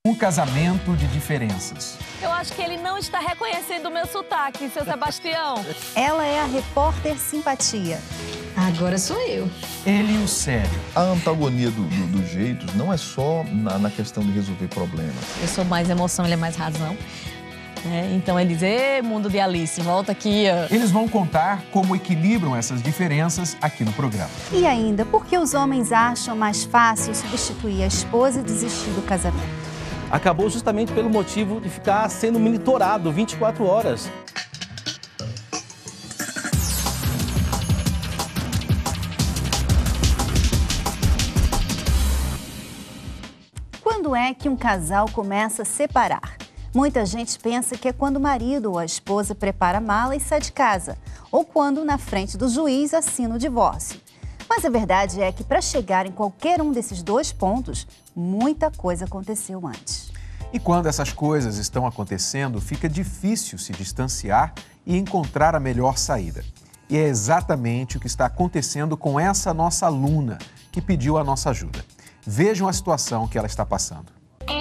Um casamento de diferenças. Eu acho que ele não está reconhecendo o meu sotaque, seu Sebastião. Ela é a repórter simpatia. Agora sou eu. Ele e o sério. A antagonia do Jeitos não é só na questão de resolver problemas. Eu sou mais emoção, ele é mais razão. Então ele diz, ê, mundo de Alice, volta aqui. Eles vão contar como equilibram essas diferenças aqui no programa. E ainda, por que os homens acham mais fácil substituir a esposa e desistir do casamento? Acabou justamente pelo motivo de ficar sendo monitorado 24 horas. Quando é que um casal começa a separar? Muita gente pensa que é quando o marido ou a esposa prepara a mala e sai de casa, ou quando, na frente do juiz, assina o divórcio. Mas a verdade é que, para chegar em qualquer um desses dois pontos, muita coisa aconteceu antes. E quando essas coisas estão acontecendo, fica difícil se distanciar e encontrar a melhor saída. E é exatamente o que está acontecendo com essa nossa aluna que pediu a nossa ajuda. Vejam a situação que ela está passando.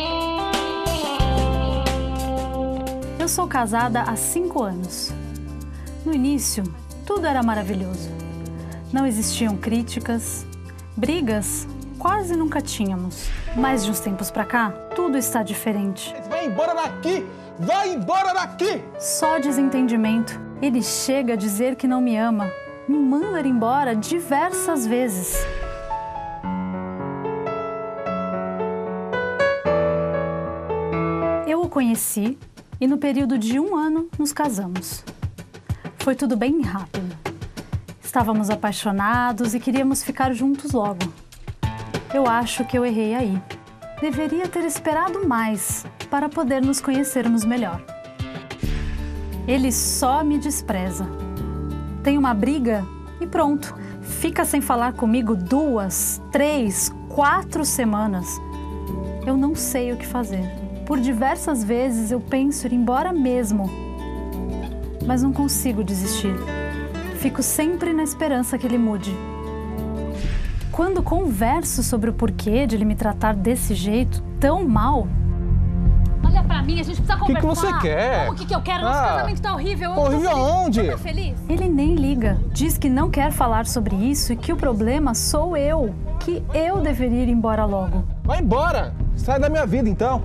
Eu sou casada há 5 anos. No início, tudo era maravilhoso. Não existiam críticas, brigas, quase nunca tínhamos. Mas de uns tempos pra cá, tudo está diferente. Vai embora daqui! Vai embora daqui! Só desentendimento. Ele chega a dizer que não me ama. Me manda ir embora diversas vezes. Eu o conheci e no período de 1 ano nos casamos. Foi tudo bem rápido. Estávamos apaixonados e queríamos ficar juntos logo. Eu acho que eu errei aí. Deveria ter esperado mais para poder nos conhecermos melhor. Ele só me despreza. Tem uma briga e pronto. Fica sem falar comigo 2, 3, 4 semanas. Eu não sei o que fazer. Por diversas vezes eu penso em ir embora mesmo, mas não consigo desistir. Fico sempre na esperança que ele mude. Quando converso sobre o porquê de ele me tratar desse jeito, tão mal... Olha pra mim, a gente precisa conversar. O que você quer? Como que eu quero? Nosso casamento tá horrível. Horrível aonde? Você tá feliz? Ele nem liga. Diz que não quer falar sobre isso e que o problema sou eu. Que eu deveria ir embora logo. Vai embora! Sai da minha vida, então.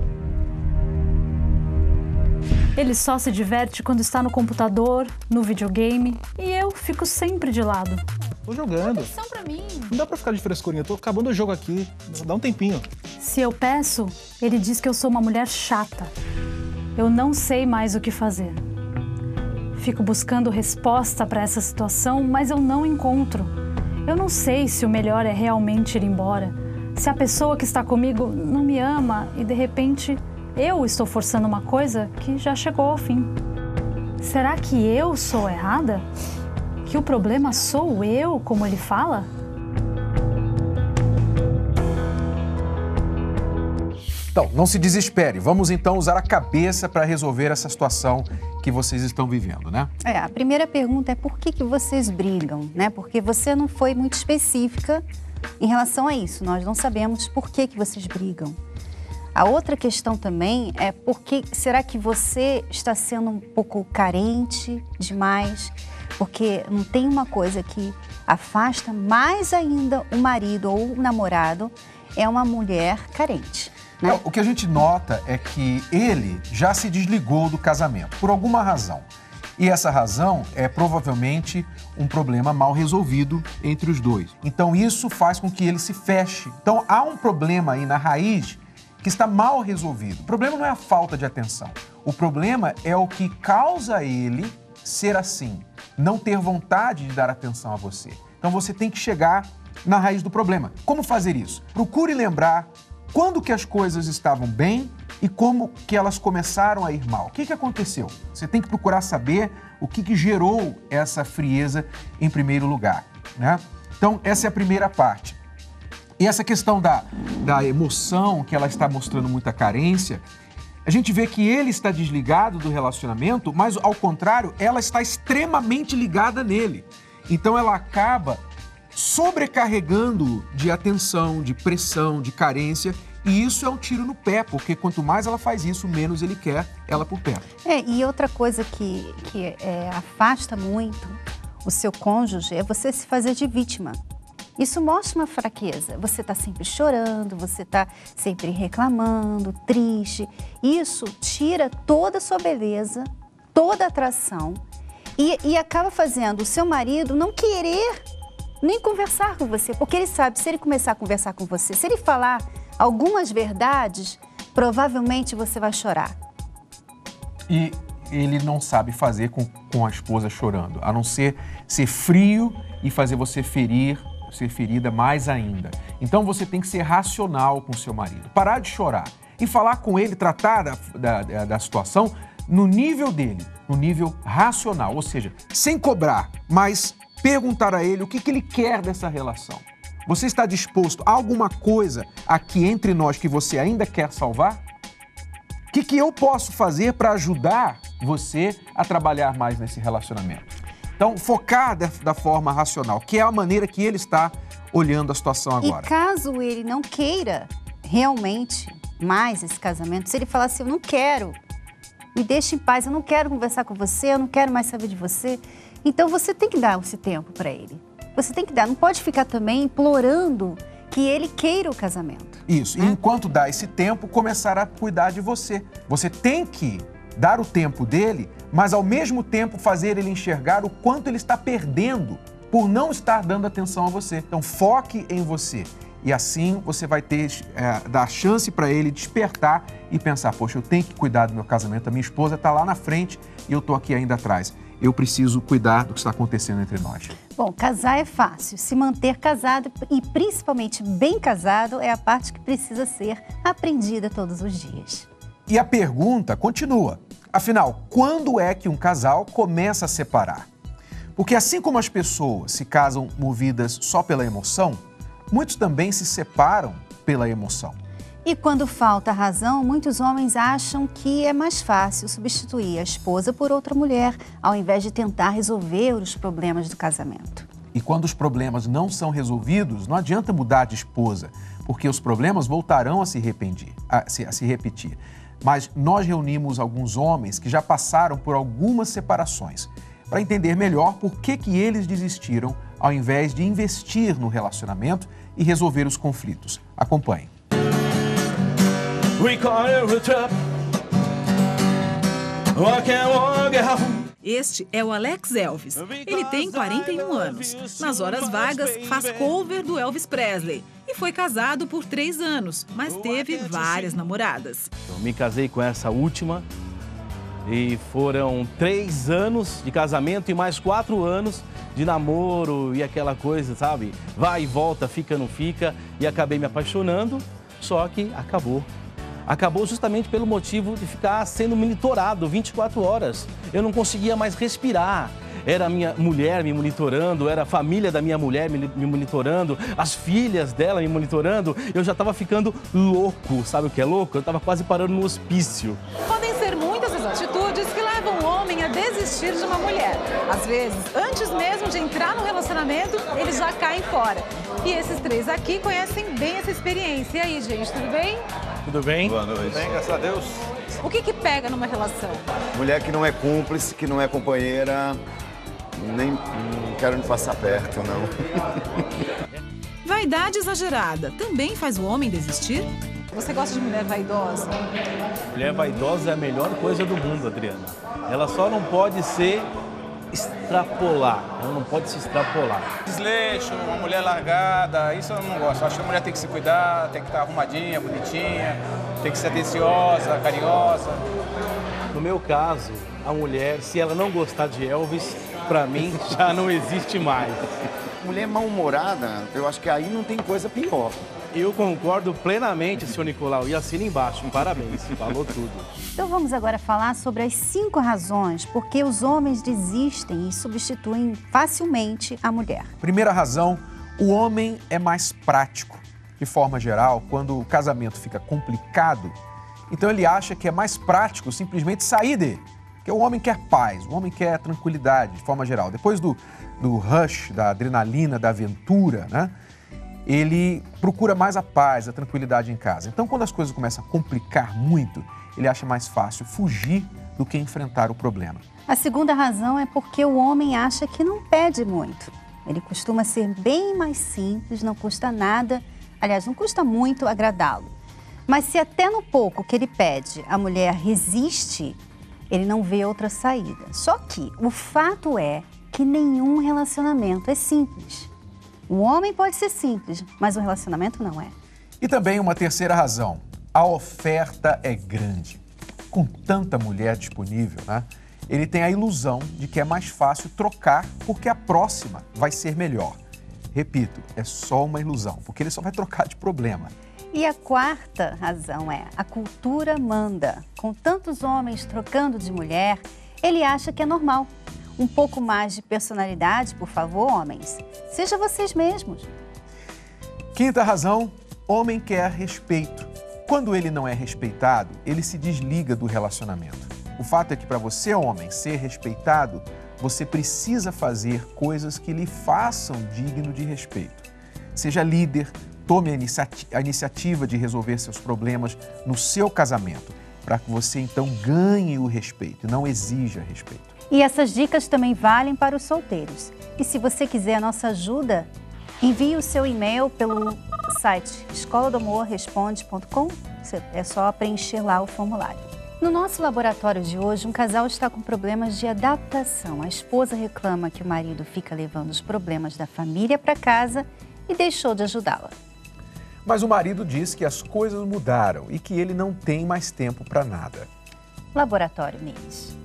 Ele só se diverte quando está no computador, no videogame, e eu fico sempre de lado. Tô jogando. Atenção pra mim. Não dá pra ficar de frescurinha, eu tô acabando o jogo aqui. Dá um tempinho. Se eu peço, ele diz que eu sou uma mulher chata. Eu não sei mais o que fazer. Fico buscando resposta para essa situação, mas eu não encontro. Eu não sei se o melhor é realmente ir embora. Se a pessoa que está comigo não me ama e, de repente, eu estou forçando uma coisa que já chegou ao fim. Será que eu sou errada? Que o problema sou eu, como ele fala? Então, não se desespere. Vamos então usar a cabeça para resolver essa situação que vocês estão vivendo, né? A primeira pergunta é por que vocês brigam, né? Porque você não foi muito específica em relação a isso. Nós não sabemos por que vocês brigam. A outra questão também é será que você está sendo um pouco carente demais? Porque não tem uma coisa que afasta mais ainda o marido ou o namorado, é uma mulher carente. Né? O que a gente nota é que ele já se desligou do casamento, por alguma razão. E essa razão é provavelmente um problema mal resolvido entre os dois. Então isso faz com que ele se feche. Então há um problema aí na raiz que está mal resolvido. O problema não é a falta de atenção. O problema é o que causa ele ser assim, não ter vontade de dar atenção a você. Então você tem que chegar na raiz do problema. Como fazer isso? Procure lembrar quando que as coisas estavam bem e como que elas começaram a ir mal. O que aconteceu? Você tem que procurar saber o que gerou essa frieza em primeiro lugar, né? Então essa é a primeira parte. E essa questão da emoção, que ela está mostrando muita carência, a gente vê que ele está desligado do relacionamento, mas, ao contrário, ela está extremamente ligada nele. Então, ela acaba sobrecarregando de atenção, de pressão, de carência, E isso é um tiro no pé, porque quanto mais ela faz isso, menos ele quer ela por perto. E outra coisa que afasta muito o seu cônjuge é você se fazer de vítima. Isso mostra uma fraqueza. Você está sempre chorando, você está sempre reclamando, triste. Isso tira toda a sua beleza, toda a atração e acaba fazendo o seu marido não querer nem conversar com você, porque ele sabe, se ele começar a conversar com você, se ele falar algumas verdades, provavelmente você vai chorar. E ele não sabe fazer com a esposa chorando, a não ser frio e fazer você ser ferida mais ainda. Então você tem que ser racional com o seu marido, parar de chorar e falar com ele, tratar da situação no nível dele, no nível racional, ou seja, sem cobrar, mas perguntar a ele o que ele quer dessa relação. Você está disposto a alguma coisa aqui entre nós que você ainda quer salvar? O que eu posso fazer para ajudar você a trabalhar mais nesse relacionamento? Então, focar da forma racional, que é a maneira que ele está olhando a situação agora. E caso ele não queira realmente mais esse casamento, se ele falar assim, eu não quero, me deixa em paz, eu não quero conversar com você, eu não quero mais saber de você, então você tem que dar esse tempo para ele. Você tem que dar, não pode ficar também implorando que ele queira o casamento. Isso, e enquanto dá esse tempo, começar a cuidar de você. Você tem que dar o tempo dele, mas ao mesmo tempo fazer ele enxergar o quanto ele está perdendo por não estar dando atenção a você. Então foque em você e assim você vai dar chance para ele despertar e pensar, poxa, eu tenho que cuidar do meu casamento, a minha esposa está lá na frente e eu estou aqui ainda atrás. Eu preciso cuidar do que está acontecendo entre nós. Bom, casar é fácil. Se manter casado e principalmente bem casado é a parte que precisa ser aprendida todos os dias. E a pergunta continua. Afinal, quando é que um casal começa a separar? Porque assim como as pessoas se casam movidas só pela emoção, muitos também se separam pela emoção. E quando falta razão, muitos homens acham que é mais fácil substituir a esposa por outra mulher, ao invés de tentar resolver os problemas do casamento. E quando os problemas não são resolvidos, não adianta mudar de esposa, porque os problemas voltarão a se repetir. Mas nós reunimos alguns homens que já passaram por algumas separações, para entender melhor por que eles desistiram, ao invés de investir no relacionamento e resolver os conflitos. Acompanhe. Este é o Alex Elvis. Ele tem 41 anos. Nas horas vagas, faz cover do Elvis Presley. E foi casado por 3 anos, mas teve várias namoradas. Eu me casei com essa última e foram 3 anos de casamento e mais 4 anos de namoro e aquela coisa, sabe? Vai e volta, fica, não fica. E acabei me apaixonando, só que acabou. Acabou justamente pelo motivo de ficar sendo monitorado 24 horas. Eu não conseguia mais respirar. Era a minha mulher me monitorando, era a família da minha mulher me monitorando, as filhas dela me monitorando. Eu já estava ficando louco, sabe o que é louco? Eu estava quase parando no hospício. Podem ser muitas as atitudes que levam o homem a desistir de uma mulher. Às vezes, antes mesmo de entrar no relacionamento, eles já caem fora. E esses 3 aqui conhecem bem essa experiência. E aí, gente, tudo bem? Tudo bem? Boa noite. Bem, graças a Deus. O que pega numa relação? Mulher que não é cúmplice, que não é companheira, nem não quero me passar perto, não. Vaidade exagerada também faz o homem desistir? Você gosta de mulher vaidosa? Mulher vaidosa é a melhor coisa do mundo, Adriana. Ela só não pode ser extrapolar, ela não pode se extrapolar. Desleixo, uma mulher largada, isso eu não gosto. Eu acho que a mulher tem que se cuidar, tem que estar arrumadinha, bonitinha, tem que ser atenciosa, carinhosa. No meu caso, a mulher, se ela não gostar de Elvis, pra mim já não existe mais. Mulher mal-humorada, eu acho que aí não tem coisa pior. Eu concordo plenamente, senhor Nicolau, e assina embaixo. Parabéns, falou tudo. Então vamos agora falar sobre as 5 razões por que os homens desistem e substituem facilmente a mulher. Primeira razão, o homem é mais prático. De forma geral, quando o casamento fica complicado, então ele acha que é mais prático simplesmente sair dele. Porque o homem quer paz, o homem quer tranquilidade, de forma geral. Depois do rush, da adrenalina, da aventura, né? ele procura mais a paz, a tranquilidade em casa. Então, quando as coisas começam a complicar muito, ele acha mais fácil fugir do que enfrentar o problema. A segunda razão é porque o homem acha que não pede muito. Ele costuma ser bem mais simples, não custa nada, aliás, não custa muito agradá-lo. Mas se até no pouco que ele pede a mulher resiste, ele não vê outra saída. Só que o fato é que nenhum relacionamento é simples. O homem pode ser simples, mas o relacionamento não é. E também uma terceira razão, a oferta é grande. Com tanta mulher disponível, né? Ele tem a ilusão de que é mais fácil trocar porque a próxima vai ser melhor. Repito, é só uma ilusão, porque ele só vai trocar de problema. E a quarta razão é a cultura manda. Com tantos homens trocando de mulher, ele acha que é normal. Um pouco mais de personalidade, por favor, homens. Seja vocês mesmos. Quinta razão, homem quer respeito. Quando ele não é respeitado, ele se desliga do relacionamento. O fato é que para você, homem, ser respeitado, você precisa fazer coisas que lhe façam digno de respeito. Seja líder, tome a iniciativa de resolver seus problemas no seu casamento, para que você então ganhe o respeito e não exija respeito. E essas dicas também valem para os solteiros. E se você quiser a nossa ajuda, envie o seu e-mail pelo site escoladoamorresponde.com. É só preencher lá o formulário. No nosso laboratório de hoje, um casal está com problemas de adaptação. A esposa reclama que o marido fica levando os problemas da família para casa e deixou de ajudá-la. Mas o marido diz que as coisas mudaram e que ele não tem mais tempo para nada. Laboratório Miles.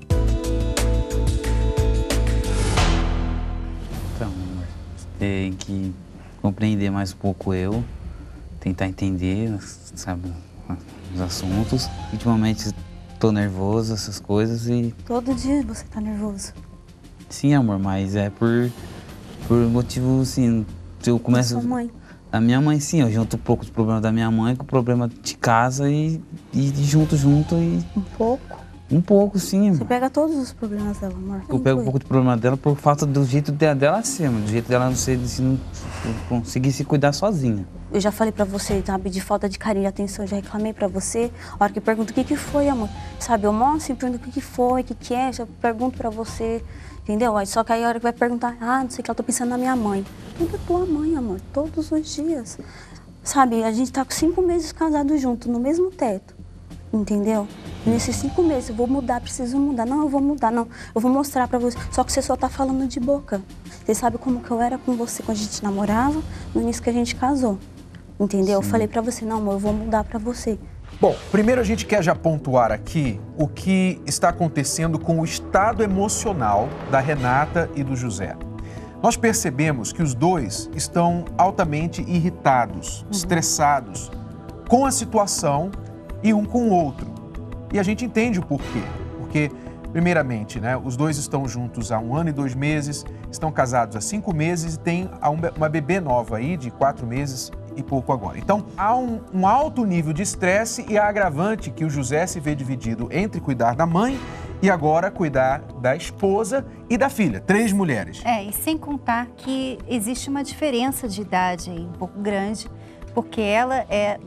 Então, tem que compreender mais um pouco eu, tentar entender, sabe, os assuntos. Ultimamente estou nervoso, essas coisas e... Todo dia você tá nervoso? Sim, amor, mas é por motivo, assim, eu começo... Da sua mãe? A minha mãe, sim, eu junto um pouco os problemas da minha mãe com o problema de casa e junto e... Um pouco? Um pouco, sim. Você pega todos os problemas dela, amor? Eu pego um pouco do problema dela por falta do jeito dela ser, do jeito dela não ser, não conseguir se cuidar sozinha. Eu já falei pra você, sabe, de falta de carinho e atenção, eu já reclamei pra você. A hora que eu pergunto o que foi, amor, sabe, eu mostro e pergunto o que foi, o que é, já pergunto pra você, entendeu? Só que aí a hora que vai perguntar, não sei o que, eu tô pensando na minha mãe. Lembra da tua mãe, amor, todos os dias. Sabe, a gente tá com 5 meses casados juntos, no mesmo teto. Entendeu? Nesses 5 meses, eu vou mudar, preciso mudar. Não, eu vou mudar, não. Eu vou mostrar pra você. Só que você só tá falando de boca. Você sabe como que eu era com você quando a gente namorava, no início que a gente casou. Entendeu? Sim. Eu falei pra você, não, amor, eu vou mudar pra você. Bom, primeiro a gente quer já pontuar aqui o que está acontecendo com o estado emocional da Renata e do José. Nós percebemos que os dois estão altamente irritados, estressados com a situação e um com o outro. E a gente entende o porquê. Porque, primeiramente, né, os dois estão juntos há 1 ano e 2 meses, estão casados há 5 meses e tem uma bebê nova aí de 4 meses e pouco agora. Então, há um alto nível de estresse e a agravante que o José se vê dividido entre cuidar da mãe e agora cuidar da esposa e da filha, 3 mulheres. E sem contar que existe uma diferença de idade aí um pouco grande, porque ela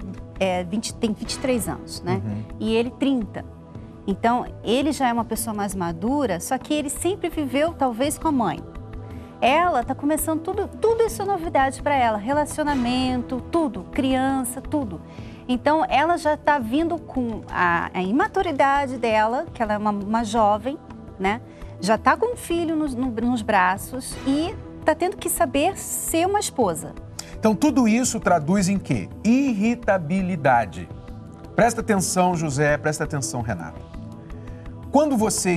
tem 23 anos, né? E ele 30. Então, ele já é uma pessoa mais madura, só que ele sempre viveu, talvez, com a mãe. Ela está começando tudo isso é novidade para ela, relacionamento, tudo, criança, tudo. Então, ela já está vindo com a imaturidade dela, que ela é uma jovem, né? Já está com um filho nos braços e está tendo que saber ser uma esposa. Então, tudo isso traduz em quê? Irritabilidade. Presta atenção, José, presta atenção, Renata. Quando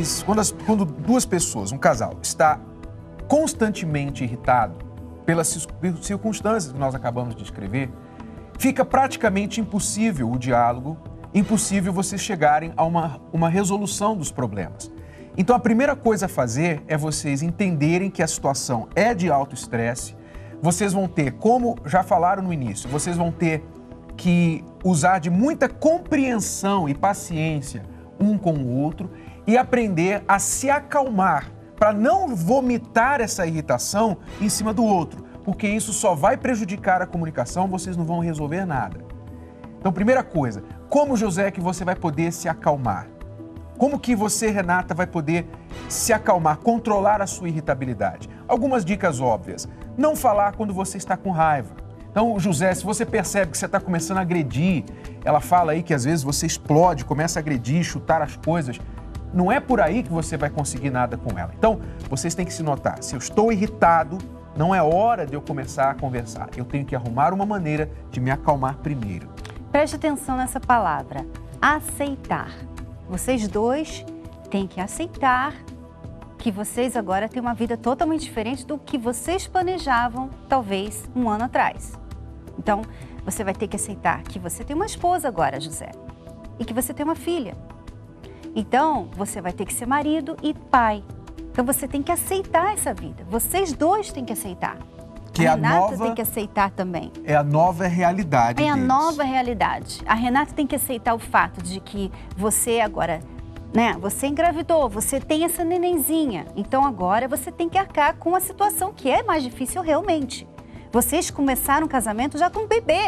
2 pessoas, um casal, está constantemente irritado pelas circunstâncias que nós acabamos de descrever, fica praticamente impossível o diálogo, impossível vocês chegarem a uma resolução dos problemas. Então, a primeira coisa a fazer é vocês entenderem que a situação é de alto estresse. Vocês vão ter, como já falaram no início, vocês vão ter que usar de muita compreensão e paciência um com o outro e aprender a se acalmar para não vomitar essa irritação em cima do outro. porque isso só vai prejudicar a comunicação, vocês não vão resolver nada. Então, primeira coisa, como, José, que você vai poder se acalmar? Como que você, Renata, vai poder se acalmar, controlar a sua irritabilidade? Algumas dicas óbvias. Não falar quando você está com raiva. Então, José, se você percebe que você está começando a agredir, ela fala aí que às vezes você explode, começa a agredir, chutar as coisas, não é por aí que você vai conseguir nada com ela. Então, vocês têm que se notar. Se eu estou irritado, não é hora de eu começar a conversar. Eu tenho que arrumar uma maneira de me acalmar primeiro. Preste atenção nessa palavra, aceitar. Vocês dois têm que aceitar que vocês agora têm uma vida totalmente diferente do que vocês planejavam, talvez, um ano atrás. Então, você vai ter que aceitar que você tem uma esposa agora, José, e que você tem uma filha. Então, você vai ter que ser marido e pai. Então, você tem que aceitar essa vida. Vocês dois têm que aceitar. Que a a Renata nova tem que aceitar também. É a nova realidade É a deles. nova realidade. A Renata tem que aceitar o fato de que você agora, né, você engravidou, você tem essa nenenzinha. Então agora você tem que arcar com a situação que é mais difícil realmente. Vocês começaram o casamento já com um bebê.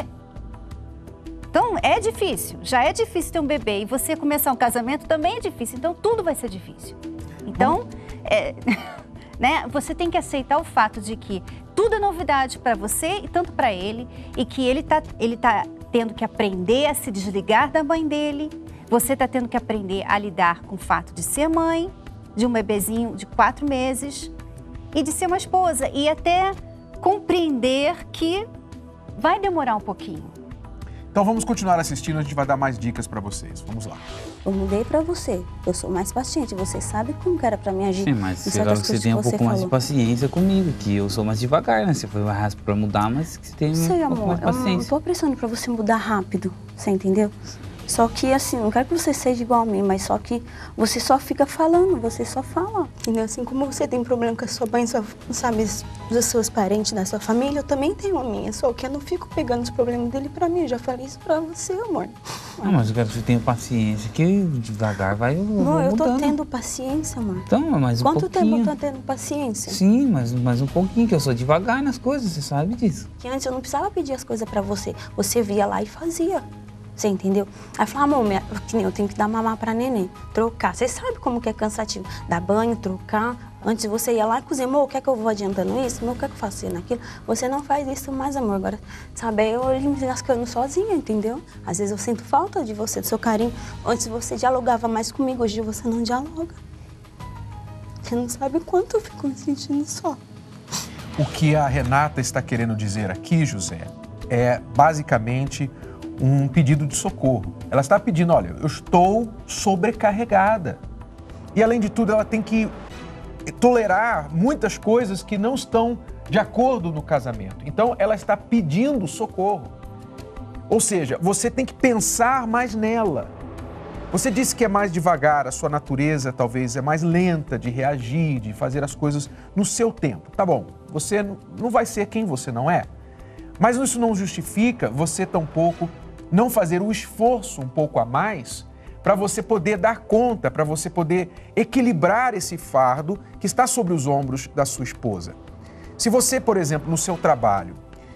Então é difícil, já é difícil ter um bebê. E você começar um casamento também é difícil, então tudo vai ser difícil. Então, né, você tem que aceitar o fato de que tudo é novidade para você e tanto para ele, e que ele tá tendo que aprender a se desligar da mãe dele, você está tendo que aprender a lidar com o fato de ser mãe, de um bebezinho de 4 meses e de ser uma esposa, e até compreender que vai demorar um pouquinho. Então vamos continuar assistindo, a gente vai dar mais dicas para vocês. Vamos lá. Eu mudei pra você. Eu sou mais paciente. Você sabe como que era pra me agir. Sim, mas será que você tem um pouco mais de paciência comigo, que eu sou mais devagar, né? Você foi mais rápido pra mudar, mas que você tem um pouco mais de paciência. Eu não tô pressionando pra você mudar rápido, você entendeu? Só que, assim, não quero que você seja igual a mim, mas só que você só fica falando, você só fala. Entendeu? Assim como você tem problema com a sua mãe, sabe, dos seus parentes, da sua família, eu também tenho a minha. Só que eu não fico pegando os problemas dele pra mim. Eu já falei isso pra você, amor. Não, mas eu quero que você tenha paciência, que devagar vai mudando. Não, eu tô tendo paciência, amor. Então, mas um pouquinho. Quanto tempo eu tô tendo paciência? Sim, mas um pouquinho, que eu sou devagar nas coisas, você sabe disso. Que antes eu não precisava pedir as coisas pra você. Você via lá e fazia. Você entendeu? Aí falava, amor, eu tenho que dar mamar pra neném, trocar. Você sabe como que é cansativo. Dar banho, trocar. Antes você ia lá e cozinhar, amor, quer que eu vou adiantando isso? Amor, quer que eu faça isso naquilo? Você não faz isso mais, amor. Agora, sabe, eu elimino as coisas sozinha, entendeu? Às vezes eu sinto falta de você, do seu carinho. Antes você dialogava mais comigo, hoje você não dialoga. Você não sabe o quanto eu fico me sentindo só. O que a Renata está querendo dizer aqui, José, é basicamente um pedido de socorro. Ela está pedindo, olha, eu estou sobrecarregada. E além de tudo, ela tem que tolerar muitas coisas que não estão de acordo no casamento. Então, ela está pedindo socorro. Ou seja, você tem que pensar mais nela. Você disse que é mais devagar, a sua natureza talvez é mais lenta de reagir, de fazer as coisas no seu tempo. Tá bom, você não vai ser quem você não é. Mas isso não justifica você tampouco não fazer o esforço um pouco a mais para você poder dar conta, para você poder equilibrar esse fardo que está sobre os ombros da sua esposa. Se você, por exemplo, no seu trabalho,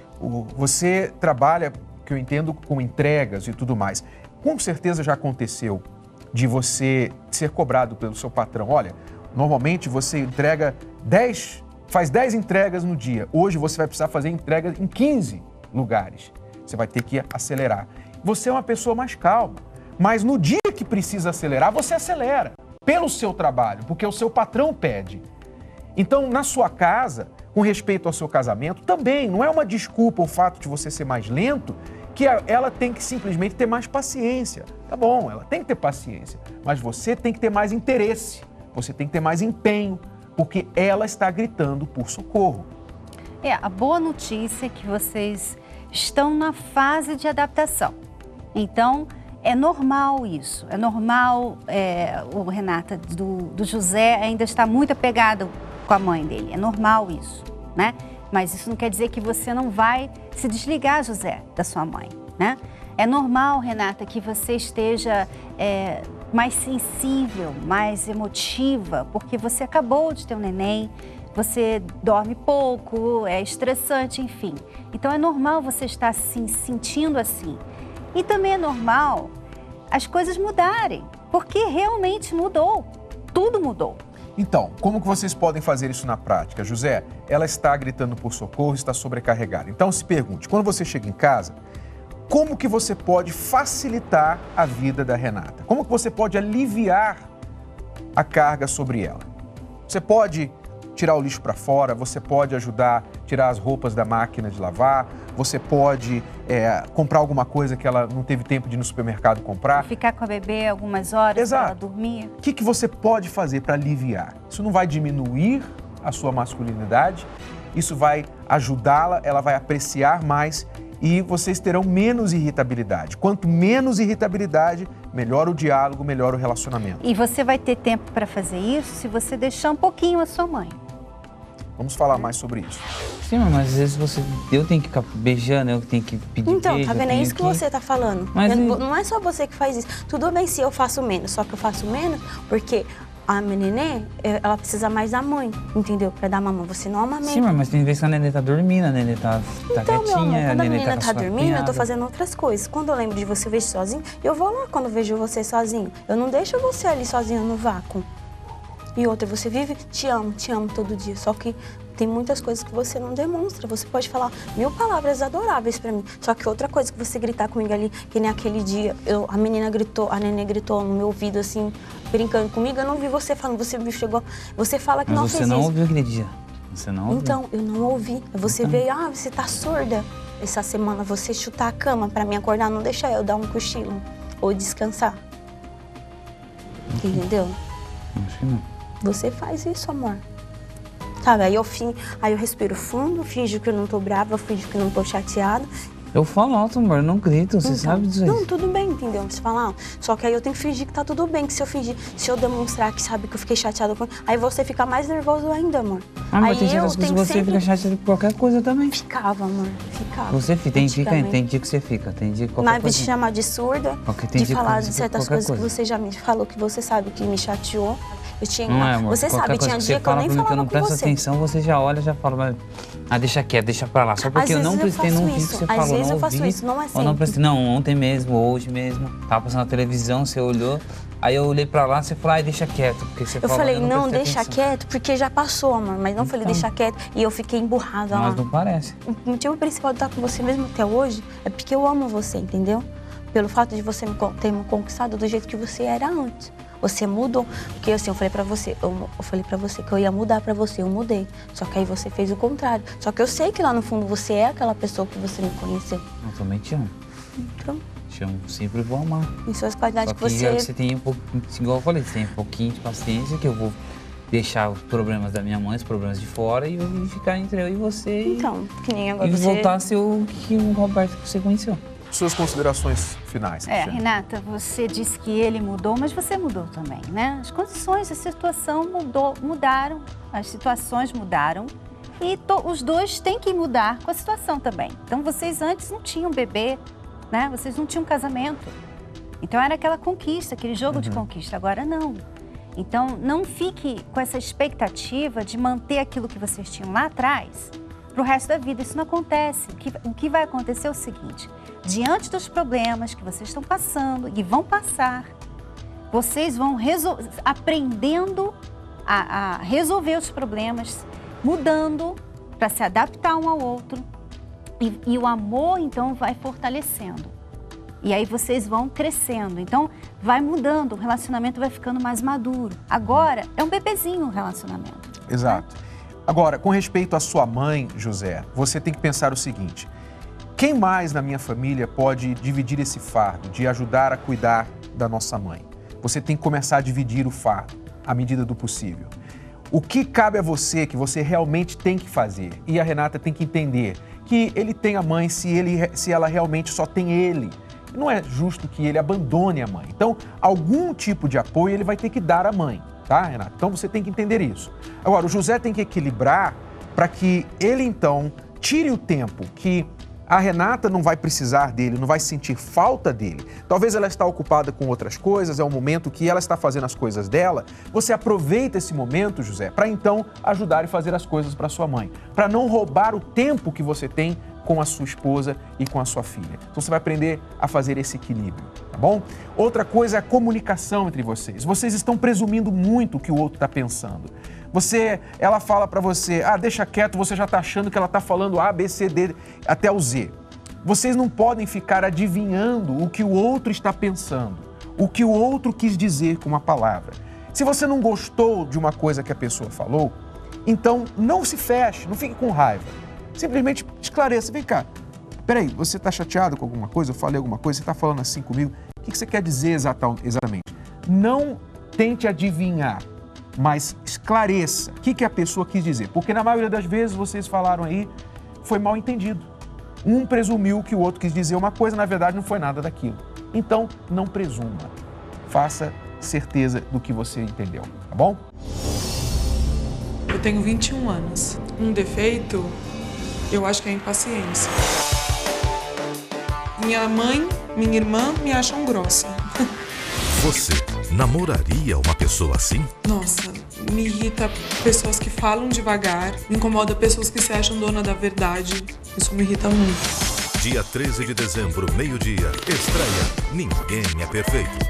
você trabalha, que eu entendo, com entregas e tudo mais, com certeza já aconteceu de você ser cobrado pelo seu patrão. Olha, normalmente você entrega faz 10 entregas no dia. Hoje você vai precisar fazer entrega em 15 lugares. Você vai ter que acelerar. Você é uma pessoa mais calma, mas no dia que precisa acelerar, você acelera pelo seu trabalho, porque o seu patrão pede. Então, na sua casa, com respeito ao seu casamento, também não é uma desculpa o fato de você ser mais lento, que ela tem que simplesmente ter mais paciência. Tá bom, ela tem que ter paciência, mas você tem que ter mais interesse, você tem que ter mais empenho, porque ela está gritando por socorro. A boa notícia é que vocês estão na fase de adaptação. Então, é normal isso. É normal, o Renata, do José ainda está muito apegado com a mãe dele. É normal isso, né? Mas isso não quer dizer que você não vai se desligar, José, da sua mãe, né? É normal, Renata, que você esteja mais sensível, mais emotiva, porque você acabou de ter um neném, você dorme pouco, é estressante, enfim. Então é normal você estar se sentindo assim. E também é normal as coisas mudarem, porque realmente mudou, tudo mudou. Então, como que vocês podem fazer isso na prática? José, ela está gritando por socorro, está sobrecarregada. Então se pergunte, quando você chega em casa, como que você pode facilitar a vida da Renata? Como que você pode aliviar a carga sobre ela? Você pode tirar o lixo para fora, você pode ajudar a tirar as roupas da máquina de lavar, você pode comprar alguma coisa que ela não teve tempo de ir no supermercado comprar. Ficar com a bebê algumas horas para ela dormir. O que você pode fazer para aliviar? Isso não vai diminuir a sua masculinidade, isso vai ajudá-la, ela vai apreciar mais e vocês terão menos irritabilidade. Quanto menos irritabilidade, melhor o diálogo, melhor o relacionamento. E você vai ter tempo para fazer isso se você deixar um pouquinho a sua mãe. Vamos falar mais sobre isso. Sim, mas às vezes eu tenho que ficar beijando, eu tenho que pedir Então, beijo, tá vendo? É isso que você tá falando. Mas não é só você que faz isso. Tudo bem se eu faço menos, só que eu faço menos porque a minha nenê, ela precisa mais da mãe, entendeu? Pra dar mamãe. Você não amamenta. Sim, mas tem vezes que a nenê tá dormindo, a nenê tá então, quietinha, meu amor, quando a menina tá dormindo, eu tô fazendo outras coisas. Quando eu lembro de você ver sozinho, eu vou lá quando eu vejo você sozinho. Eu não deixo você ali sozinho no vácuo. E outra, você vive, te amo todo dia. Só que tem muitas coisas que você não demonstra. Você pode falar 1000 palavras adoráveis pra mim. Só que outra coisa que você gritar comigo ali, que nem aquele dia, a nenê gritou no meu ouvido assim, brincando comigo, eu não vi você falando, você me chegou, você fala que mas não fez isso. Mas você não ouviu aquele dia? Você não ouviu? Então, eu não ouvi. Você veio, você tá surda. Essa semana você chutar a cama pra me acordar, não deixar eu dar um cochilo ou descansar. Entendeu? Acho que não. Você faz isso, amor. Sabe, aí eu respiro fundo, finjo que eu não tô brava, finjo que eu não tô chateada. Eu falo alto, amor, eu não grito, você sabe disso aí. Não, tudo bem, entendeu? Você fala, só que aí eu tenho que fingir que tá tudo bem, que se eu demonstrar que sabe que eu fiquei chateada com... Aí você fica mais nervoso ainda, amor. Ah, mas tem certas coisas que você fica chateada com qualquer coisa também. Ficava, amor, ficava. Você fica, tem dia que você fica, tem dia que qualquer coisa. De chamar de surda, de falar de certas coisas que você já me falou, que você sabe que me chateou. Eu tinha, não é, amor, você sabe, tinha dia que eu nem falava com você. Eu não presto atenção, você já olha, já fala, deixa quieto, deixa pra lá. Só porque eu não prestei, não vi que você falou, às vezes eu faço isso, não é sempre. Ou não prestei, não, ontem mesmo, hoje mesmo, tava passando na televisão, você olhou, aí eu olhei pra lá, você falou, deixa quieto, porque você falou. Eu falei, não, deixa quieto, porque já passou, amor, mas não falei, deixa quieto, e eu fiquei emburrada lá. Mas não parece. O motivo principal de estar com você mesmo até hoje é porque eu amo você, entendeu? Pelo fato de você ter me conquistado do jeito que você era antes. Você mudou, porque assim, eu falei pra você que eu ia mudar pra você, eu mudei. Só que aí você fez o contrário. Só que eu sei que lá no fundo você é aquela pessoa que você me conheceu. Eu também te amo. Então. Te amo, sempre vou amar. Em suas qualidades só que você tem um pouquinho, igual eu falei, você tem um pouquinho de paciência que eu vou deixar os problemas da minha mãe, os problemas de fora e ficar entre eu e você. Então, que nem agora e voltar a ser o Roberto que você conheceu. Suas considerações finais. Renata, você disse que ele mudou, mas você mudou também, né? As condições, a situação mudaram, as situações mudaram e os dois têm que mudar com a situação também. Então, vocês antes não tinham bebê, né? Vocês não tinham casamento. Então, era aquela conquista, aquele jogo de conquista. Agora, não. Então, não fique com essa expectativa de manter aquilo que vocês tinham lá atrás para o resto da vida. Isso não acontece. O que vai acontecer é o seguinte: diante dos problemas que vocês estão passando e vão passar, vocês vão aprendendo a resolver os problemas, mudando para se adaptar um ao outro. E o amor, então, vai fortalecendo. E aí vocês vão crescendo. Então, vai mudando, o relacionamento vai ficando mais maduro. Agora, é um bebezinho o relacionamento. Exato. Né? Agora, com respeito à sua mãe, José, você tem que pensar o seguinte: quem mais na minha família pode dividir esse fardo de ajudar a cuidar da nossa mãe? Você tem que começar a dividir o fardo à medida do possível. O que cabe a você, que você realmente tem que fazer? E a Renata tem que entender que ele tem a mãe se ela realmente só tem ele. Não é justo que ele abandone a mãe. Então, algum tipo de apoio ele vai ter que dar à mãe, tá, Renata? Então, você tem que entender isso. Agora, o José tem que equilibrar para que ele, então, tire o tempo que A Renata não vai precisar dele, não vai sentir falta dele. Talvez ela está ocupada com outras coisas, é um momento que ela está fazendo as coisas dela. Você aproveita esse momento, José, para então ajudar e fazer as coisas para sua mãe, para não roubar o tempo que você tem com a sua esposa e com a sua filha. Então você vai aprender a fazer esse equilíbrio, tá bom? Outra coisa é a comunicação entre vocês. Vocês estão presumindo muito o que o outro está pensando. Ela fala para você, deixa quieto, você já está achando que ela está falando A, B, C, D, até o Z. Vocês não podem ficar adivinhando o que o outro está pensando, o que o outro quis dizer com uma palavra. Se você não gostou de uma coisa que a pessoa falou, então não se feche, não fique com raiva. Simplesmente esclareça, vem cá, peraí, você está chateado com alguma coisa? Eu falei alguma coisa, você está falando assim comigo? O que você quer dizer exatamente? Não tente adivinhar, mas esclareça o que a pessoa quis dizer. Porque na maioria das vezes vocês falaram aí, foi mal entendido. Um presumiu que o outro quis dizer uma coisa, na verdade não foi nada daquilo. Então, não presuma. Faça certeza do que você entendeu, tá bom? Eu tenho 21 anos. Um defeito, eu acho que é a impaciência. Minha mãe, minha irmã me acham grossa. Você namoraria uma pessoa assim? Nossa, me irrita pessoas que falam devagar, me incomoda pessoas que se acham dona da verdade. Isso me irrita muito. Dia 13 de dezembro, meio-dia, estreia Ninguém é Perfeito.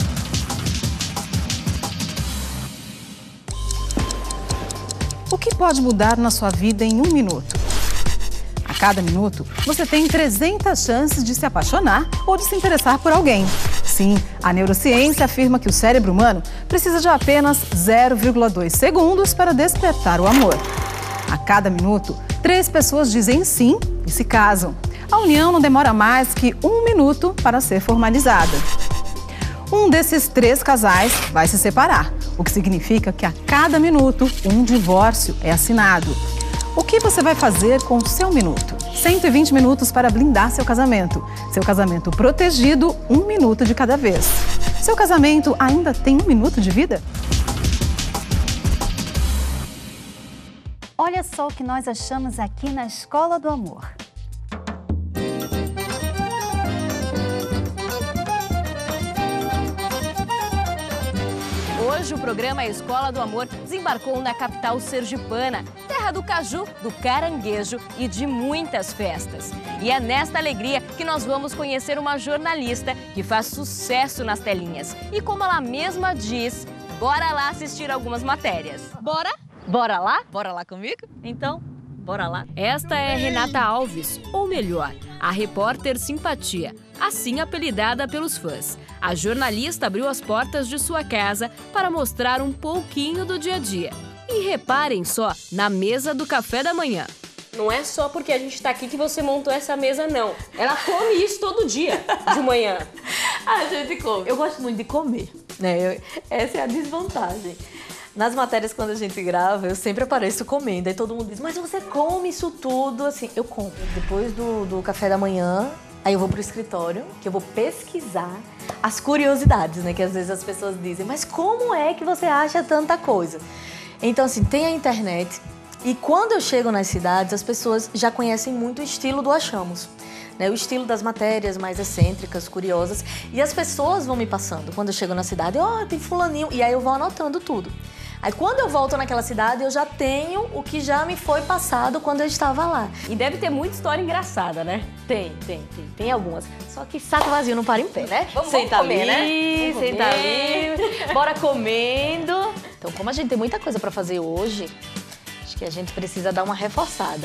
O que pode mudar na sua vida em 1 minuto? A cada minuto, você tem 300 chances de se apaixonar ou de se interessar por alguém. Sim, a neurociência afirma que o cérebro humano precisa de apenas 0,2 segundos para despertar o amor. A cada minuto, 3 pessoas dizem sim e se casam. A união não demora mais que 1 minuto para ser formalizada. Um desses 3 casais vai se separar, o que significa que a cada minuto um divórcio é assinado. O que você vai fazer com o seu minuto? 120 minutos para blindar seu casamento. Seu casamento protegido, 1 minuto de cada vez. Seu casamento ainda tem 1 minuto de vida? Olha só o que nós achamos aqui na Escola do Amor. Hoje o programa Escola do Amor desembarcou na capital sergipana, terra do caju, do caranguejo e de muitas festas. E é nesta alegria que nós vamos conhecer uma jornalista que faz sucesso nas telinhas. E como ela mesma diz, bora lá assistir algumas matérias. Bora? Bora lá? Bora lá comigo? Então, bora lá. Esta é Renata Alves, ou melhor, a repórter simpatia, assim apelidada pelos fãs. A jornalista abriu as portas de sua casa para mostrar um pouquinho do dia a dia. E reparem só na mesa do café da manhã. Não é só porque a gente está aqui que você montou essa mesa, não. Ela come isso todo dia, de manhã. A gente come. Eu gosto muito de comer, né? Essa é a desvantagem. Nas matérias, quando a gente grava, eu sempre apareço comendo. Aí todo mundo diz, mas você come isso tudo? Assim, eu como. Depois do café da manhã, aí eu vou pro escritório, que eu vou pesquisar as curiosidades, né? Que às vezes as pessoas dizem, mas como é que você acha tanta coisa? Então, assim, tem a internet. E quando eu chego nas cidades, as pessoas já conhecem muito o estilo do Achamos. Né? O estilo das matérias mais excêntricas, curiosas. E as pessoas vão me passando. Quando eu chego na cidade, tem fulaninho. E aí eu vou anotando tudo. Aí quando eu volto naquela cidade, eu já tenho o que já me foi passado quando eu estava lá. E deve ter muita história engraçada, né? Tem algumas. Só que saco vazio não para em pé, né? Vamos senta comer, ali, né? Senta ali, bora comendo. Então, como a gente tem muita coisa para fazer hoje, acho que a gente precisa dar uma reforçada.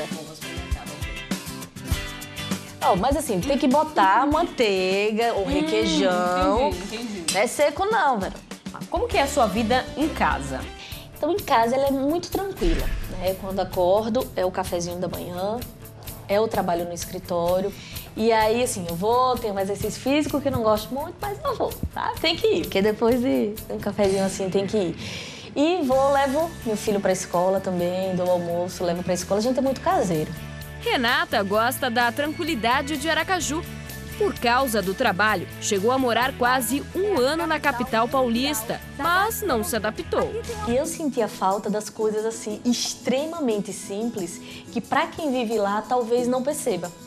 Mas assim, tem que botar manteiga ou requeijão. Entendi. Não é seco não, velho. Como que é a sua vida em casa? Então, em casa, ela é muito tranquila, né? Quando acordo, é o cafezinho da manhã, é o trabalho no escritório. E aí, assim, tenho um exercício físico que eu não gosto muito, mas eu vou, tá? Tem que ir, porque depois de um cafezinho assim, tem que ir. E levo meu filho pra escola também, dou almoço, levo pra escola. A gente é muito caseiro. Renata gosta da tranquilidade de Aracaju. Por causa do trabalho, chegou a morar quase 1 ano na capital paulista, mas não se adaptou. E eu sentia falta das coisas assim, extremamente simples, que para quem vive lá talvez não perceba. E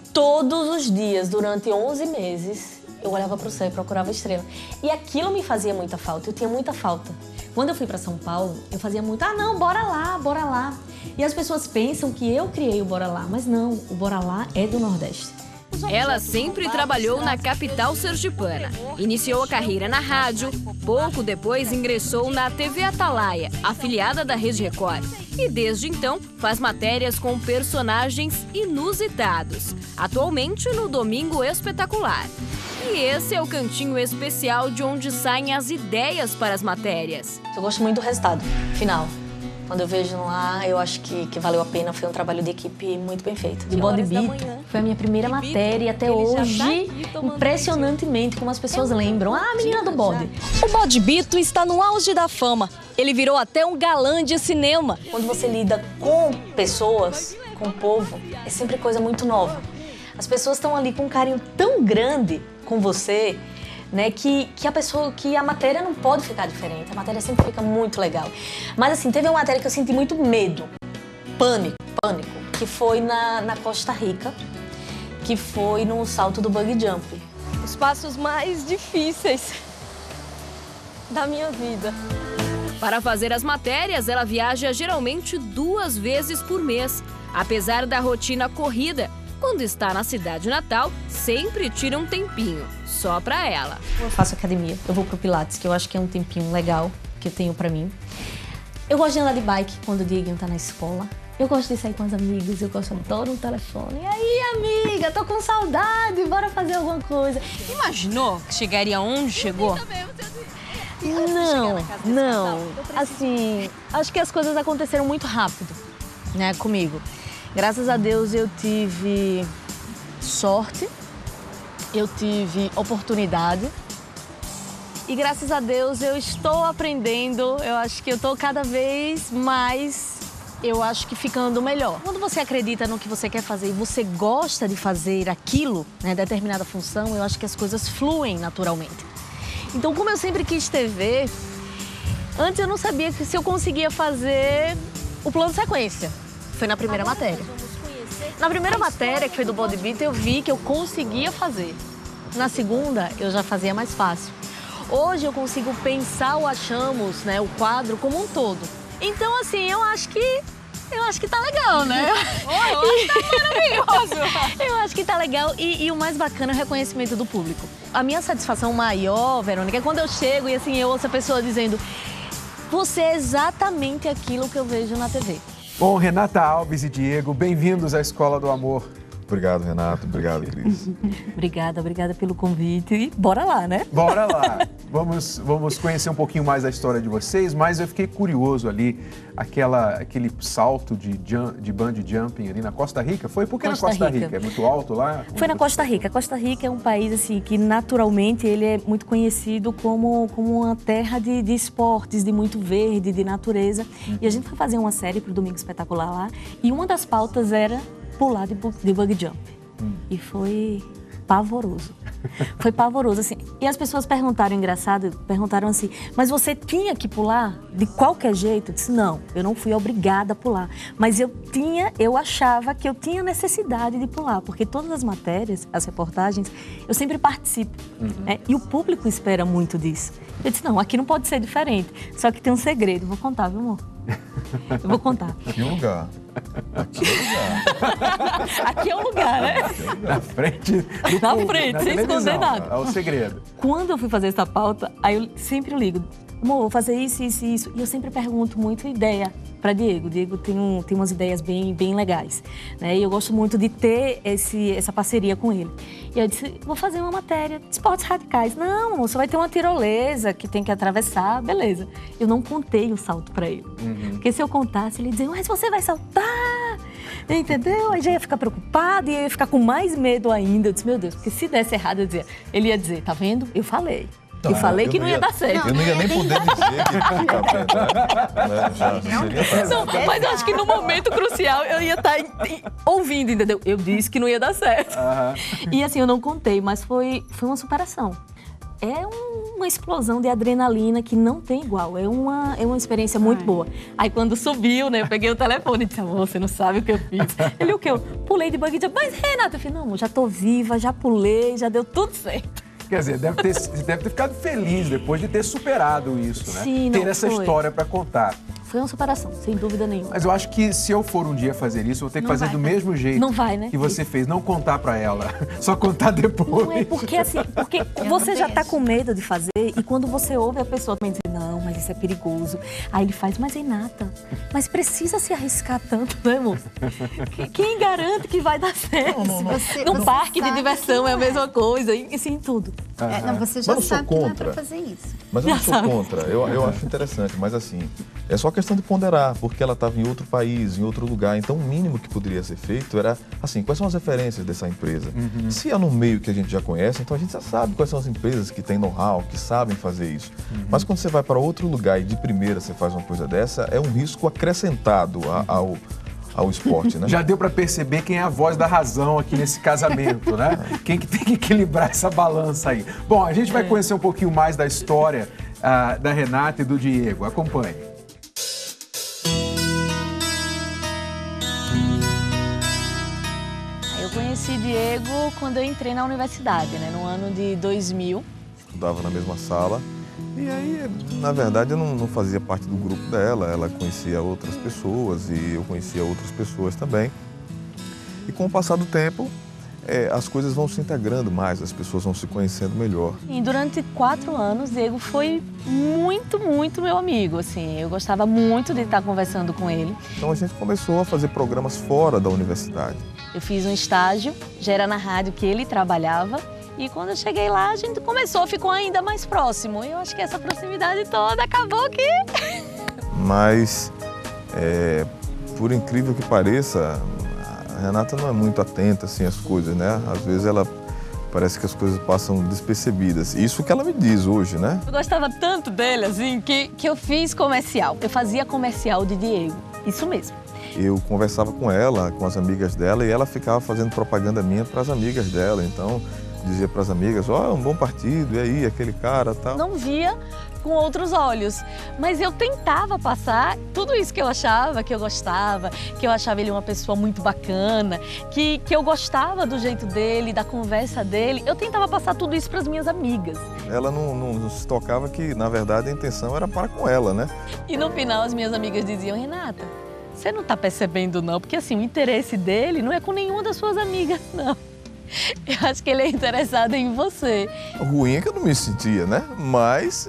todos os dias, durante 11 meses, eu olhava para o céu e procurava estrela. E aquilo me fazia muita falta, eu tinha muita falta. Quando eu fui para São Paulo, eu fazia muito, não, bora lá, bora lá. E as pessoas pensam que eu criei o Bora Lá, mas não, o Bora Lá é do Nordeste. Ela sempre trabalhou na capital sergipana. Iniciou a carreira na rádio, pouco depois ingressou na TV Atalaia, afiliada da Rede Record. E desde então faz matérias com personagens inusitados. Atualmente no Domingo Espetacular. E esse é o cantinho especial de onde saem as ideias para as matérias. Eu gosto muito do resultado final. Quando eu vejo lá, eu acho que valeu a pena, foi um trabalho de equipe muito bem feito. De Body Beat foi a minha primeira matéria e até hoje, impressionantemente como as pessoas lembram. A menina do bode. O Bode Bito está no auge da fama. Ele virou até um galã de cinema. Quando você lida com pessoas, com o povo, é sempre coisa muito nova. As pessoas estão ali com um carinho tão grande com você, né, que a matéria não pode ficar diferente. A matéria sempre fica muito legal. Mas assim, teve uma matéria que eu senti muito medo, pânico, que foi na Costa Rica, que foi no salto do bungee jump. Os passos mais difíceis da minha vida. Para fazer as matérias, ela viaja geralmente 2 vezes por mês. Apesar da rotina corrida, quando está na cidade natal, sempre tira um tempinho, só pra ela. Eu faço academia, eu vou pro Pilates, que eu acho que é um tempinho legal que eu tenho pra mim. Eu gosto de andar de bike quando o Dieguinho tá na escola. Eu gosto de sair com as amigas, adoro um telefone. E aí, amiga, tô com saudade, bora fazer alguma coisa. Imaginou que chegaria onde chegou? Não. Assim, acho que as coisas aconteceram muito rápido, né, comigo. Graças a Deus eu tive sorte, eu tive oportunidade e graças a Deus eu estou aprendendo, eu acho que eu estou cada vez mais, eu acho que ficando melhor. Quando você acredita no que você quer fazer e você gosta de fazer aquilo, né, determinada função, eu acho que as coisas fluem naturalmente. Então, como eu sempre quis TV, antes eu não sabia se eu conseguia fazer o plano de sequência. Foi na primeira matéria. Na primeira matéria, que foi do Body Beat, eu vi que eu conseguia fazer. Na segunda, eu já fazia mais fácil. Hoje eu consigo pensar o Achamos, né, o quadro como um todo. Então, assim, eu acho que tá legal, né? Tá maravilhoso! Eu acho que tá legal e o mais bacana é o reconhecimento do público. A minha satisfação maior, Verônica, é quando eu chego e assim, eu ouço a pessoa dizendo: você é exatamente aquilo que eu vejo na TV. Bom, Renata Alves e Diego, bem-vindos à Escola do Amor. Obrigado, Renato. Obrigado, Cris. Obrigada pelo convite e bora lá, né? Bora lá. Vamos conhecer um pouquinho mais da história de vocês, mas eu fiquei curioso ali, aquele salto de bungee jumping ali na Costa Rica. Foi por que na Costa Rica? É muito alto lá? Foi na Costa Rica. Costa Rica é um país assim que naturalmente ele é muito conhecido como uma terra de esportes, de muito verde, de natureza. E a gente foi fazer uma série para o Domingo Espetacular lá e uma das pautas era pular de bungee jump. E foi pavoroso. Foi pavoroso, assim. E as pessoas perguntaram assim, mas você tinha que pular de qualquer jeito? Eu disse, não, eu não fui obrigada a pular. Mas eu achava que eu tinha necessidade de pular, porque todas as matérias, as reportagens, eu sempre participo. Né? E o público espera muito disso. Eu disse, não, aqui não pode ser diferente. Só que tem um segredo, vou contar, viu, amor? Eu vou contar. Aqui é um lugar. Aqui é um lugar. Aqui é um lugar, né? Na frente. Na frente, sem esconder nada. É o segredo. Quando eu fui fazer essa pauta, aí eu sempre ligo, amor, vou fazer isso. E eu sempre pergunto muito ideia para Diego. O Diego tem umas ideias bem legais, né? E eu gosto muito de ter essa parceria com ele. E eu disse, vou fazer uma matéria de esportes radicais. Não, amor, só vai ter uma tirolesa que tem que atravessar, beleza. Eu não contei o salto para ele. Porque se eu contasse, ele ia dizer, mas você vai saltar? Entendeu? Aí já ia ficar preocupado e ia ficar com mais medo ainda. Eu disse, meu Deus, porque se desse errado, ele ia dizer, tá vendo? Eu falei. Eu falei que não ia dar certo. Eu não ia nem poder dizer que a verdade, né, não, mas eu acho que no momento crucial eu ia estar ouvindo, entendeu? Eu disse que não ia dar certo. E assim, eu não contei, mas foi uma superação. É um uma explosão de adrenalina que não tem igual. É uma experiência muito boa. Aí quando subiu, né, eu peguei o telefone e disse, amor, você não sabe o que eu fiz. Ele, o quê? Eu pulei de buggy e disse, mas Renata, eu falei, não, amor, já tô viva, já pulei, já deu tudo certo. Quer dizer, deve ter ficado feliz depois de ter superado isso, né? Sim, ter essa história para contar. Foi uma superação, sem dúvida nenhuma. Mas eu acho que se eu for um dia fazer isso, eu vou ter que fazer do mesmo jeito não vai, né? que você fez. Não contar pra ela, só contar depois. Não é porque assim, porque você já tá com medo de fazer e quando você ouve a pessoa também dizer, não, mas isso é perigoso. Aí ele faz, mas Renata, mas precisa se arriscar tanto, né, moça? Quem garante que vai dar certo? Num parque de diversão é a mesma coisa, e assim, tudo. Não, você já sabe que não é pra fazer isso. Mas eu não sou contra, eu acho interessante, mas assim, é só questão de ponderar, porque ela estava em outro país, em outro lugar, então o mínimo que poderia ser feito era, assim, quais são as referências dessa empresa? Se é no meio que a gente já conhece, então a gente já sabe quais são as empresas que têm know-how, que sabem fazer isso. Mas quando você vai para outro lugar e de primeira você faz uma coisa dessa, é um risco acrescentado ao esporte, né? Já deu para perceber quem é a voz da razão aqui nesse casamento, né? Quem que tem que equilibrar essa balança aí. Bom, a gente vai conhecer um pouquinho mais da história da Renata e do Diego. Acompanhe. Eu conheci Diego quando eu entrei na universidade, né? No ano de 2000. Estudava na mesma sala. E aí, na verdade, eu não fazia parte do grupo dela, ela conhecia outras pessoas e eu conhecia outras pessoas também. E com o passar do tempo, as coisas vão se integrando mais, as pessoas vão se conhecendo melhor. E durante 4 anos, Diego foi muito, muito meu amigo, assim. Eu gostava muito de estar conversando com ele. Então a gente começou a fazer programas fora da universidade. Eu fiz um estágio, já era na rádio que ele trabalhava. E quando eu cheguei lá, a gente ficou ainda mais próximo. Eu acho que essa proximidade toda acabou que... Mas, por incrível que pareça, a Renata não é muito atenta assim, às coisas, né? Às vezes ela parece que as coisas passam despercebidas. Isso que ela me diz hoje, né? Eu gostava tanto dele, assim, que eu fiz comercial. Eu fazia comercial de Diego, isso mesmo. Eu conversava com ela, com as amigas dela, e ela ficava fazendo propaganda minha para as amigas dela. Então, dizia para as amigas, é um bom partido, e aí, aquele cara, tal. Não via com outros olhos, mas eu tentava passar tudo isso que eu achava, que eu gostava, que eu achava ele uma pessoa muito bacana, que eu gostava do jeito dele, da conversa dele. Eu tentava passar tudo isso para as minhas amigas. Ela não se tocava que, na verdade, a intenção era para com ela, né? E no final, as minhas amigas diziam, Renata, você não está percebendo não, porque assim, o interesse dele não é com nenhuma das suas amigas, não. Eu acho que ele é interessado em você. O ruim é que eu não me sentia, né? Mas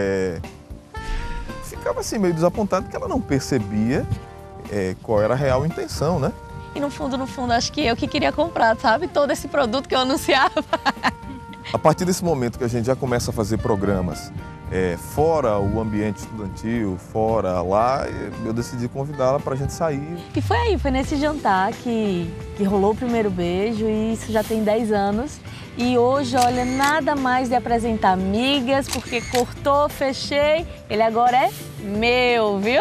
ficava assim meio desapontado que ela não percebia qual era a real intenção, né? E no fundo, acho que eu que queria comprar, sabe? Todo esse produto que eu anunciava. A partir desse momento que a gente já começa a fazer programas fora o ambiente estudantil, fora lá, eu decidi convidá-la para a gente sair. E foi nesse jantar que rolou o primeiro beijo, e isso já tem 10 anos. E hoje, olha, nada mais de apresentar amigas, porque cortou, fechei, ele agora é meu, viu?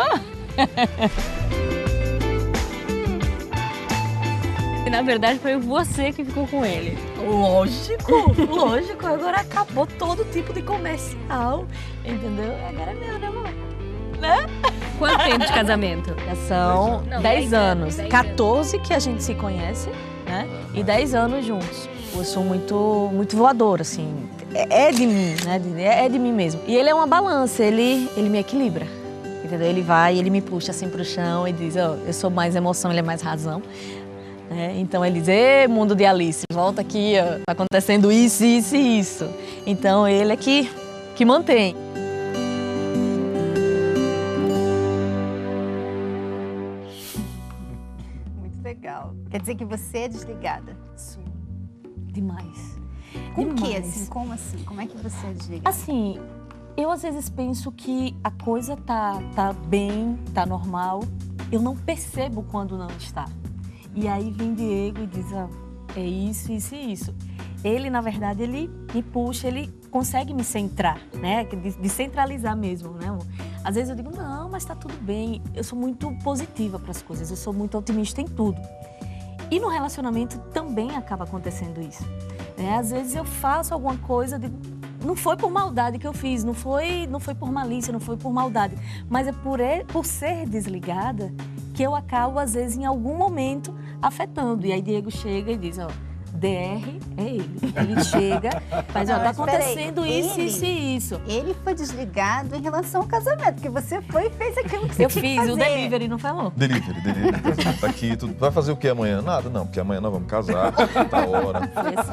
Na verdade, foi você que ficou com ele. Lógico. Agora acabou todo tipo de comercial, entendeu? Agora é meu, né, amor? Né? Quanto tempo de casamento? Já são 10 anos. 14 que a gente se conhece, né? E 10 anos juntos. Eu sou muito voadora, assim. É de mim, né? É de mim mesmo. E ele é uma balança, ele me equilibra. Entendeu? Ele vai, ele me puxa assim pro chão e diz, eu sou mais emoção, ele é mais razão. Então ele diz, mundo de Alice, volta aqui, ó, tá acontecendo isso, isso e isso. Então ele é que mantém. Muito legal. Quer dizer que você é desligada? Sou. Demais. Com o quê, assim? Como assim? Como é que você é desligada? Assim, eu às vezes penso que a coisa tá bem, tá normal. Eu não percebo quando não está. E aí vem Diego e diz, é isso, isso e isso. Ele, na verdade, ele me puxa, ele consegue me centrar, né? De centralizar mesmo, né, amor? Às vezes eu digo, não, mas tá tudo bem. Eu sou muito positiva para as coisas, eu sou muito otimista em tudo. E no relacionamento também acaba acontecendo isso. Às vezes eu faço alguma coisa, digo, não foi por maldade que eu fiz, não foi por malícia, não foi por maldade, mas é por ser desligada que eu acabo, às vezes, em algum momento, afetando. E aí Diego chega e diz, ó, DR é ele. Ele chega, mas ó, tá acontecendo isso, isso e isso. Ele foi desligado em relação ao casamento, porque você foi e fez aquilo que você Eu tinha que fiz fazer. o delivery, não falou? Delivery. Tá aqui, tudo. Vai fazer o que amanhã? Nada, não, porque amanhã nós vamos casar, tá a hora.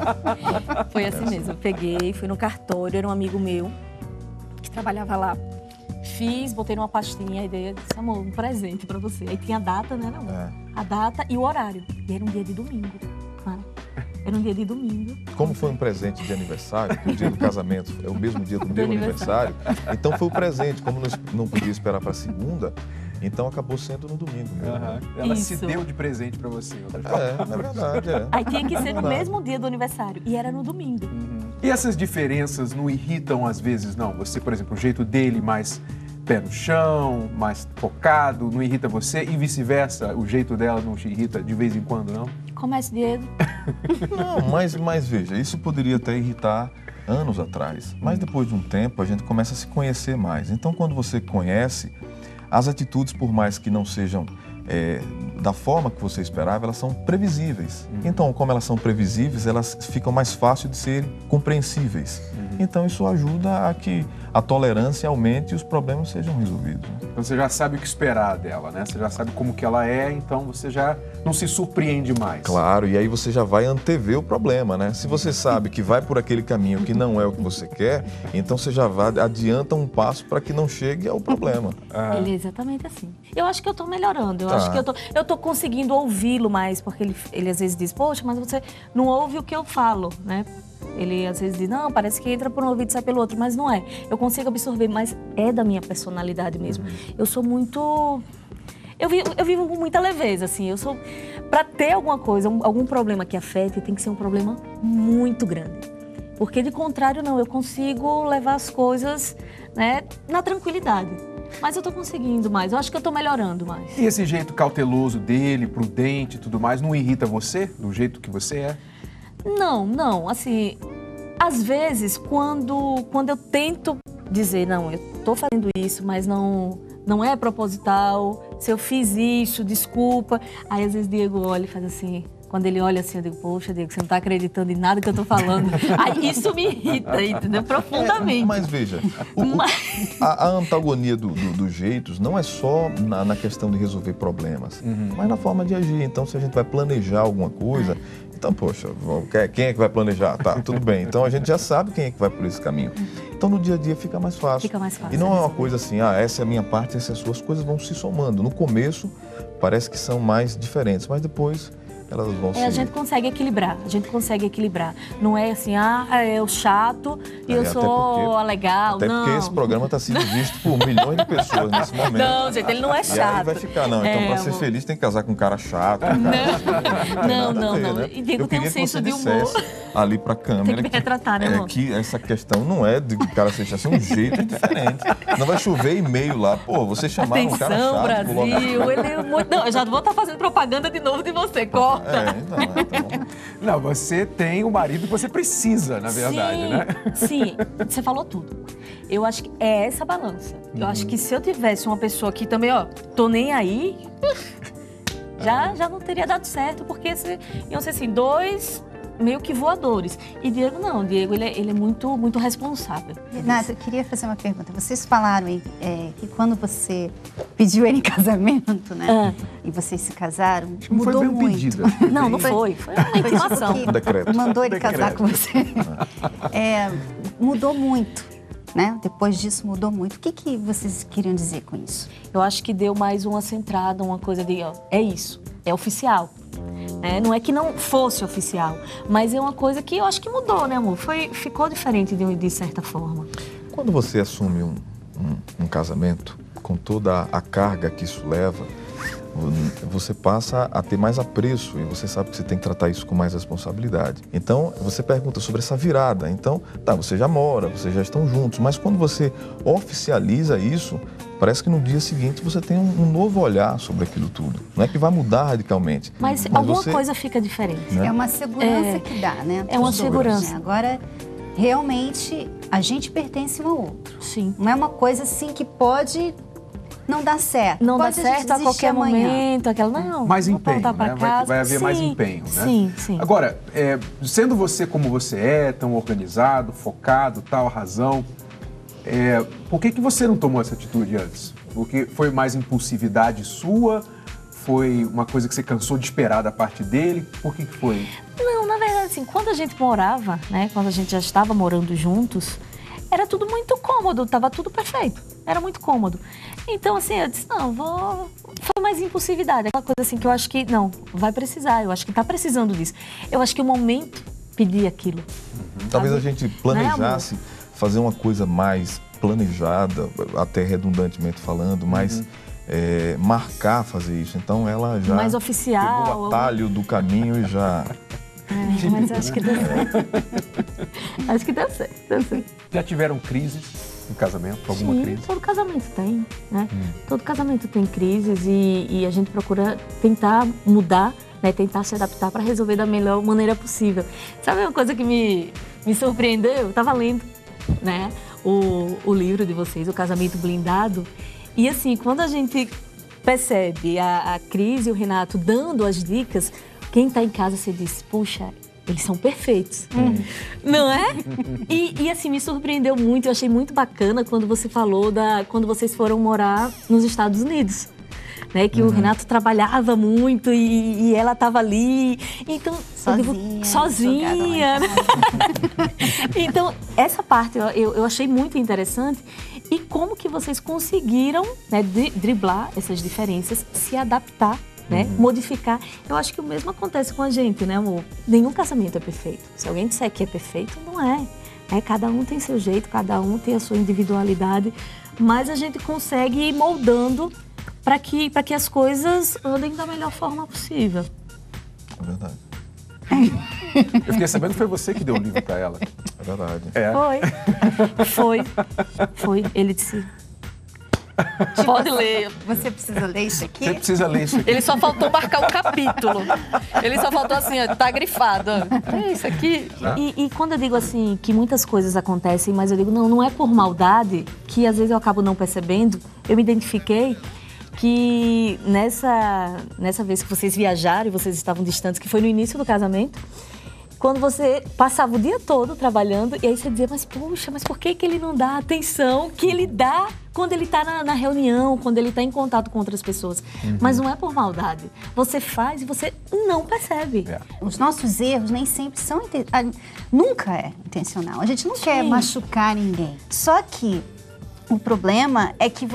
Foi assim mesmo. Eu peguei, fui no cartório, era um amigo meu que trabalhava lá. Fiz, botei numa pastinha a ideia, disse, amor, um presente pra você. Aí tinha a data, né, não? A data e o horário. E era um dia de domingo, claro. Era um dia de domingo. Como foi um presente de aniversário, que o dia do casamento é o mesmo dia do meu aniversário, então foi o presente, como não podia esperar para segunda, então acabou sendo no domingo mesmo. Ela se deu de presente para você. É verdade, é. Aí tinha que ser no mesmo dia do aniversário, e era no domingo. E essas diferenças não irritam às vezes, não? Você, por exemplo, o jeito dele mais pé no chão, mais focado, não irrita você? E vice-versa, o jeito dela não te irrita de vez em quando, não? Começa, Diego. Não, mas veja, isso poderia até irritar anos atrás. Mas depois de um tempo, a gente começa a se conhecer mais. Então, quando você conhece, as atitudes, por mais que não sejam da forma que você esperava, elas são previsíveis. Então, como elas são previsíveis, elas ficam mais fáceis de serem compreensíveis. Então, isso ajuda a que a tolerância aumente e os problemas sejam resolvidos. Então, você já sabe o que esperar dela, né? Você já sabe como que ela é, então você já não se surpreende mais. Claro, e aí você já vai antever o problema, né? Se você sabe que vai por aquele caminho que não é o que você quer, então você já adianta um passo para que não chegue ao problema. Ele é exatamente assim. Eu acho que eu tô melhorando, eu acho que eu tô conseguindo ouvi-lo mais, porque ele às vezes diz, poxa, mas você não ouve o que eu falo, né? Ele às vezes diz, não, parece que entra por um ouvido e sai pelo outro, mas não é. Eu consigo absorver, mas é da minha personalidade mesmo. Eu sou muito... Eu vivo com muita leveza, assim. Eu sou... Pra ter alguma coisa, algum problema que afete, tem que ser um problema muito grande. Porque, de contrário, não. Eu consigo levar as coisas, né, na tranquilidade. Mas eu tô conseguindo mais. Eu acho que eu tô melhorando mais. E esse jeito cauteloso dele, prudente e tudo mais, não irrita você, do jeito que você é? Não. Assim, às vezes, quando eu tento dizer, não, eu tô fazendo isso, mas não é proposital, se eu fiz isso, desculpa. Aí, às vezes, Diego olha e faz assim... Quando ele olha assim, eu digo, poxa, Diego, você não tá acreditando em nada que eu tô falando. Aí isso me irrita, entendeu? Profundamente. Mas veja, a antagonia dos jeitos não é só na questão de resolver problemas, mas na forma de agir. Então, se a gente vai planejar alguma coisa, então, poxa, quem é que vai planejar? Tá, tudo bem. Então, a gente já sabe quem é que vai por esse caminho. Então, no dia a dia fica mais fácil. Fica mais fácil. E não é uma coisa assim, essa é a minha parte, essa é a sua. As coisas vão se somando. No começo, parece que são mais diferentes, mas depois... elas vão a gente consegue equilibrar. Não é assim, eu chato e eu sou a legal, até não. Porque esse programa está sendo visto por milhões de pessoas nesse momento. Não, gente, ele não é chato. E aí vai ficar, não, então para ser feliz tem que casar com um cara chato. Não. E Diego tem um senso de humor. Ali para a câmera. Tem que me retratar, né, amor? Que essa questão não é de cara ser chato, é um jeito diferente. Não vai chover e-mail lá, pô, você chamaram um cara chato. Brasil, ele é muito... Não, eu já vou estar fazendo propaganda de novo de você, corta. Então. Não, você tem o marido que você precisa, na verdade, né? Sim, você falou tudo. Eu acho que é essa balança. Eu acho que se eu tivesse uma pessoa que também, tô nem aí, já não teria dado certo, porque iam ser assim, dois meio que voadores. E Diego não, Diego ele é muito, muito responsável. Renata, eu queria fazer uma pergunta. Vocês falaram aí que quando você pediu ele em casamento, né? E vocês se casaram, mudou foi bem muito. Pedida. Não foi. Foi uma intimação. Decreto. Mandou ele casar com você. Mudou muito, né? Depois disso mudou muito. O que vocês queriam dizer com isso? Eu acho que deu mais uma centrada, uma coisa de, é isso, é oficial. Não é que não fosse oficial, mas é uma coisa que eu acho que mudou, né, amor? Ficou diferente de certa forma. Quando você assume um casamento, com toda a carga que isso leva, você passa a ter mais apreço e você sabe que você tem que tratar isso com mais responsabilidade. Então, você pergunta sobre essa virada. Então, você já mora, vocês já estão juntos, mas quando você oficializa isso, parece que no dia seguinte você tem um novo olhar sobre aquilo tudo. Não é que vai mudar radicalmente. Mas alguma coisa fica diferente. Né? É uma segurança que dá, né? É uma segurança. Agora, realmente a gente pertence um ao outro. Sim. Não é uma coisa assim que pode não dar certo. Não dá Pode a gente certo a qualquer amanhã. momento, aquela não. Mais vou empenho, voltar pra né? casa. Vai haver mais empenho, né? Sim, sim. Agora, sendo você como você é, tão organizado, focado, tal, razão, por que você não tomou essa atitude antes? Porque foi mais impulsividade sua? Foi uma coisa que você cansou de esperar da parte dele? Por que foi? Não, na verdade, assim, quando a gente morava, né, quando a gente já estava morando juntos, era tudo muito cômodo, tava tudo perfeito, era muito cômodo. Então, assim, eu disse, não, foi mais impulsividade, aquela coisa assim que eu acho que, não, vai precisar, eu acho que tá precisando disso. Eu acho que o momento pedia aquilo. Talvez a gente planejasse fazer uma coisa mais planejada, até redundantemente falando, mas marcar fazer isso. Então ela já mais oficial, pegou o atalho do caminho e já... mas acho que deu certo. Acho que deu certo. Já tiveram crises no casamento? Alguma Sim, crise? todo casamento tem, né? Todo casamento tem crises e a gente procura tentar mudar, né? Tentar se adaptar para resolver da melhor maneira possível. Sabe uma coisa que me surpreendeu? Eu estava lendo, né? O livro de vocês, O Casamento Blindado. E assim, quando a gente percebe a Cris e o Renato dando as dicas, quem está em casa se diz, puxa, eles são perfeitos, não é? E assim, me surpreendeu muito, eu achei muito bacana quando você falou quando vocês foram morar nos Estados Unidos. Né, que o Renato trabalhava muito e ela estava ali, então sozinha. Né? Então essa parte eu achei muito interessante e como que vocês conseguiram, né, driblar essas diferenças, se adaptar, né, modificar. Eu acho que o mesmo acontece com a gente, né, amor? Nenhum casamento é perfeito. Se alguém disser que é perfeito, não é. Cada um tem seu jeito, cada um tem a sua individualidade, mas a gente consegue ir moldando para que as coisas andem da melhor forma possível. É verdade. Eu fiquei sabendo que foi você que deu o livro para ela. É verdade. Foi. Ele disse... Pode ler. Você precisa ler isso aqui? Você precisa ler isso aqui. Ele só faltou marcar o capítulo. Ele só faltou assim, ó, tá grifado. É isso aqui. E quando eu digo assim, que muitas coisas acontecem, mas eu digo, não é por maldade, que às vezes eu acabo não percebendo, eu me identifiquei que nessa vez que vocês viajaram e vocês estavam distantes, que foi no início do casamento, quando você passava o dia todo trabalhando e aí você dizia, mas poxa, mas por que ele não dá a atenção que ele dá quando ele está na reunião, quando ele está em contato com outras pessoas? Mas não é por maldade. Você faz e você não percebe. Os nossos erros nem sempre são... Nunca é intencional. A gente não quer machucar ninguém. Só que o problema é que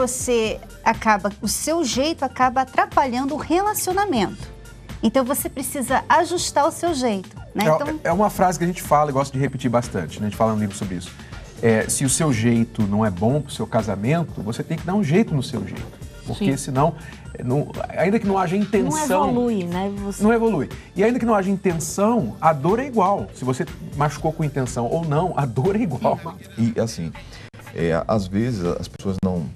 o seu jeito acaba atrapalhando o relacionamento. Então você precisa ajustar o seu jeito. Né? É uma frase que a gente fala e gosta de repetir bastante, né? A gente fala no livro sobre isso. Se o seu jeito não é bom para o seu casamento, você tem que dar um jeito no seu jeito. Porque senão, ainda que não haja intenção... Não evolui, né? Não evolui. E ainda que não haja intenção, a dor é igual. Se você machucou com intenção ou não, a dor é igual. E assim, às vezes as pessoas não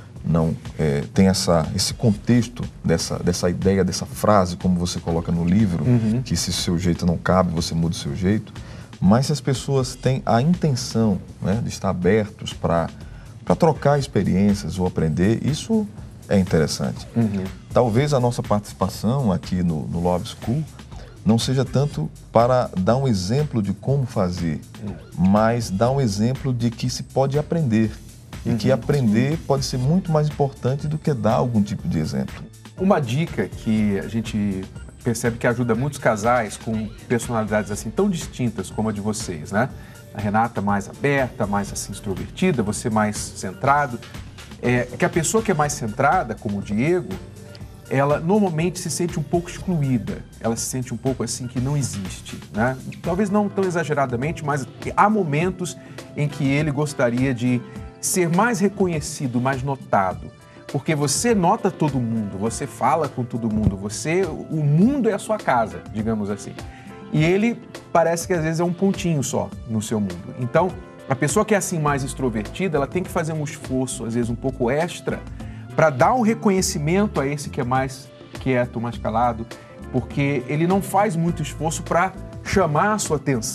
tem esse contexto dessa ideia, dessa frase, como você coloca no livro, que se o seu jeito não cabe, você muda o seu jeito. Mas se as pessoas têm a intenção, né, de estar abertos para trocar experiências ou aprender, isso é interessante. Talvez a nossa participação aqui no Love School não seja tanto para dar um exemplo de como fazer, mas dar um exemplo de que se pode aprender. E que aprender pode ser muito mais importante do que dar algum tipo de exemplo. Uma dica que a gente percebe que ajuda muitos casais com personalidades assim tão distintas como a de vocês, né? A Renata mais aberta, mais assim extrovertida, você mais centrado. Que a pessoa que é mais centrada, como o Diego, ela normalmente se sente um pouco excluída. Ela se sente um pouco assim que não existe, né? Talvez não tão exageradamente, mas há momentos em que ele gostaria de ser mais reconhecido, mais notado. Porque você nota todo mundo, você fala com todo mundo, o mundo é a sua casa, digamos assim. E ele parece que às vezes é um pontinho só no seu mundo. Então, a pessoa que é assim mais extrovertida, ela tem que fazer um esforço, às vezes um pouco extra, para dar um reconhecimento a esse que é mais quieto, mais calado, porque ele não faz muito esforço para chamar a sua atenção.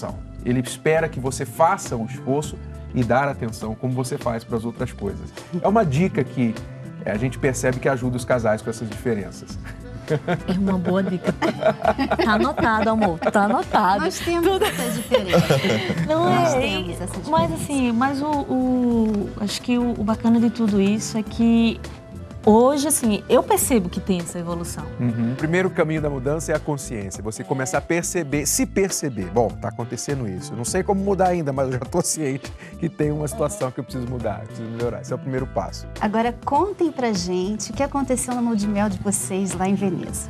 Ele espera que você faça um esforço e dar atenção como você faz para as outras coisas. É uma dica que a gente percebe que ajuda os casais com essas diferenças. É uma boa dica. Tá anotado, amor. Tá anotado. Nós temos essa diferença. Não Nós é? temos essa diferença. Mas assim, acho que o bacana de tudo isso é que hoje, assim, eu percebo que tem essa evolução. O primeiro caminho da mudança é a consciência. Você começar a perceber, se perceber. Bom, tá acontecendo isso. Eu não sei como mudar ainda, mas eu já tô ciente que tem uma situação que eu preciso mudar, eu preciso melhorar. Esse é o primeiro passo. Agora, contem pra gente o que aconteceu no lua de mel de vocês lá em Veneza.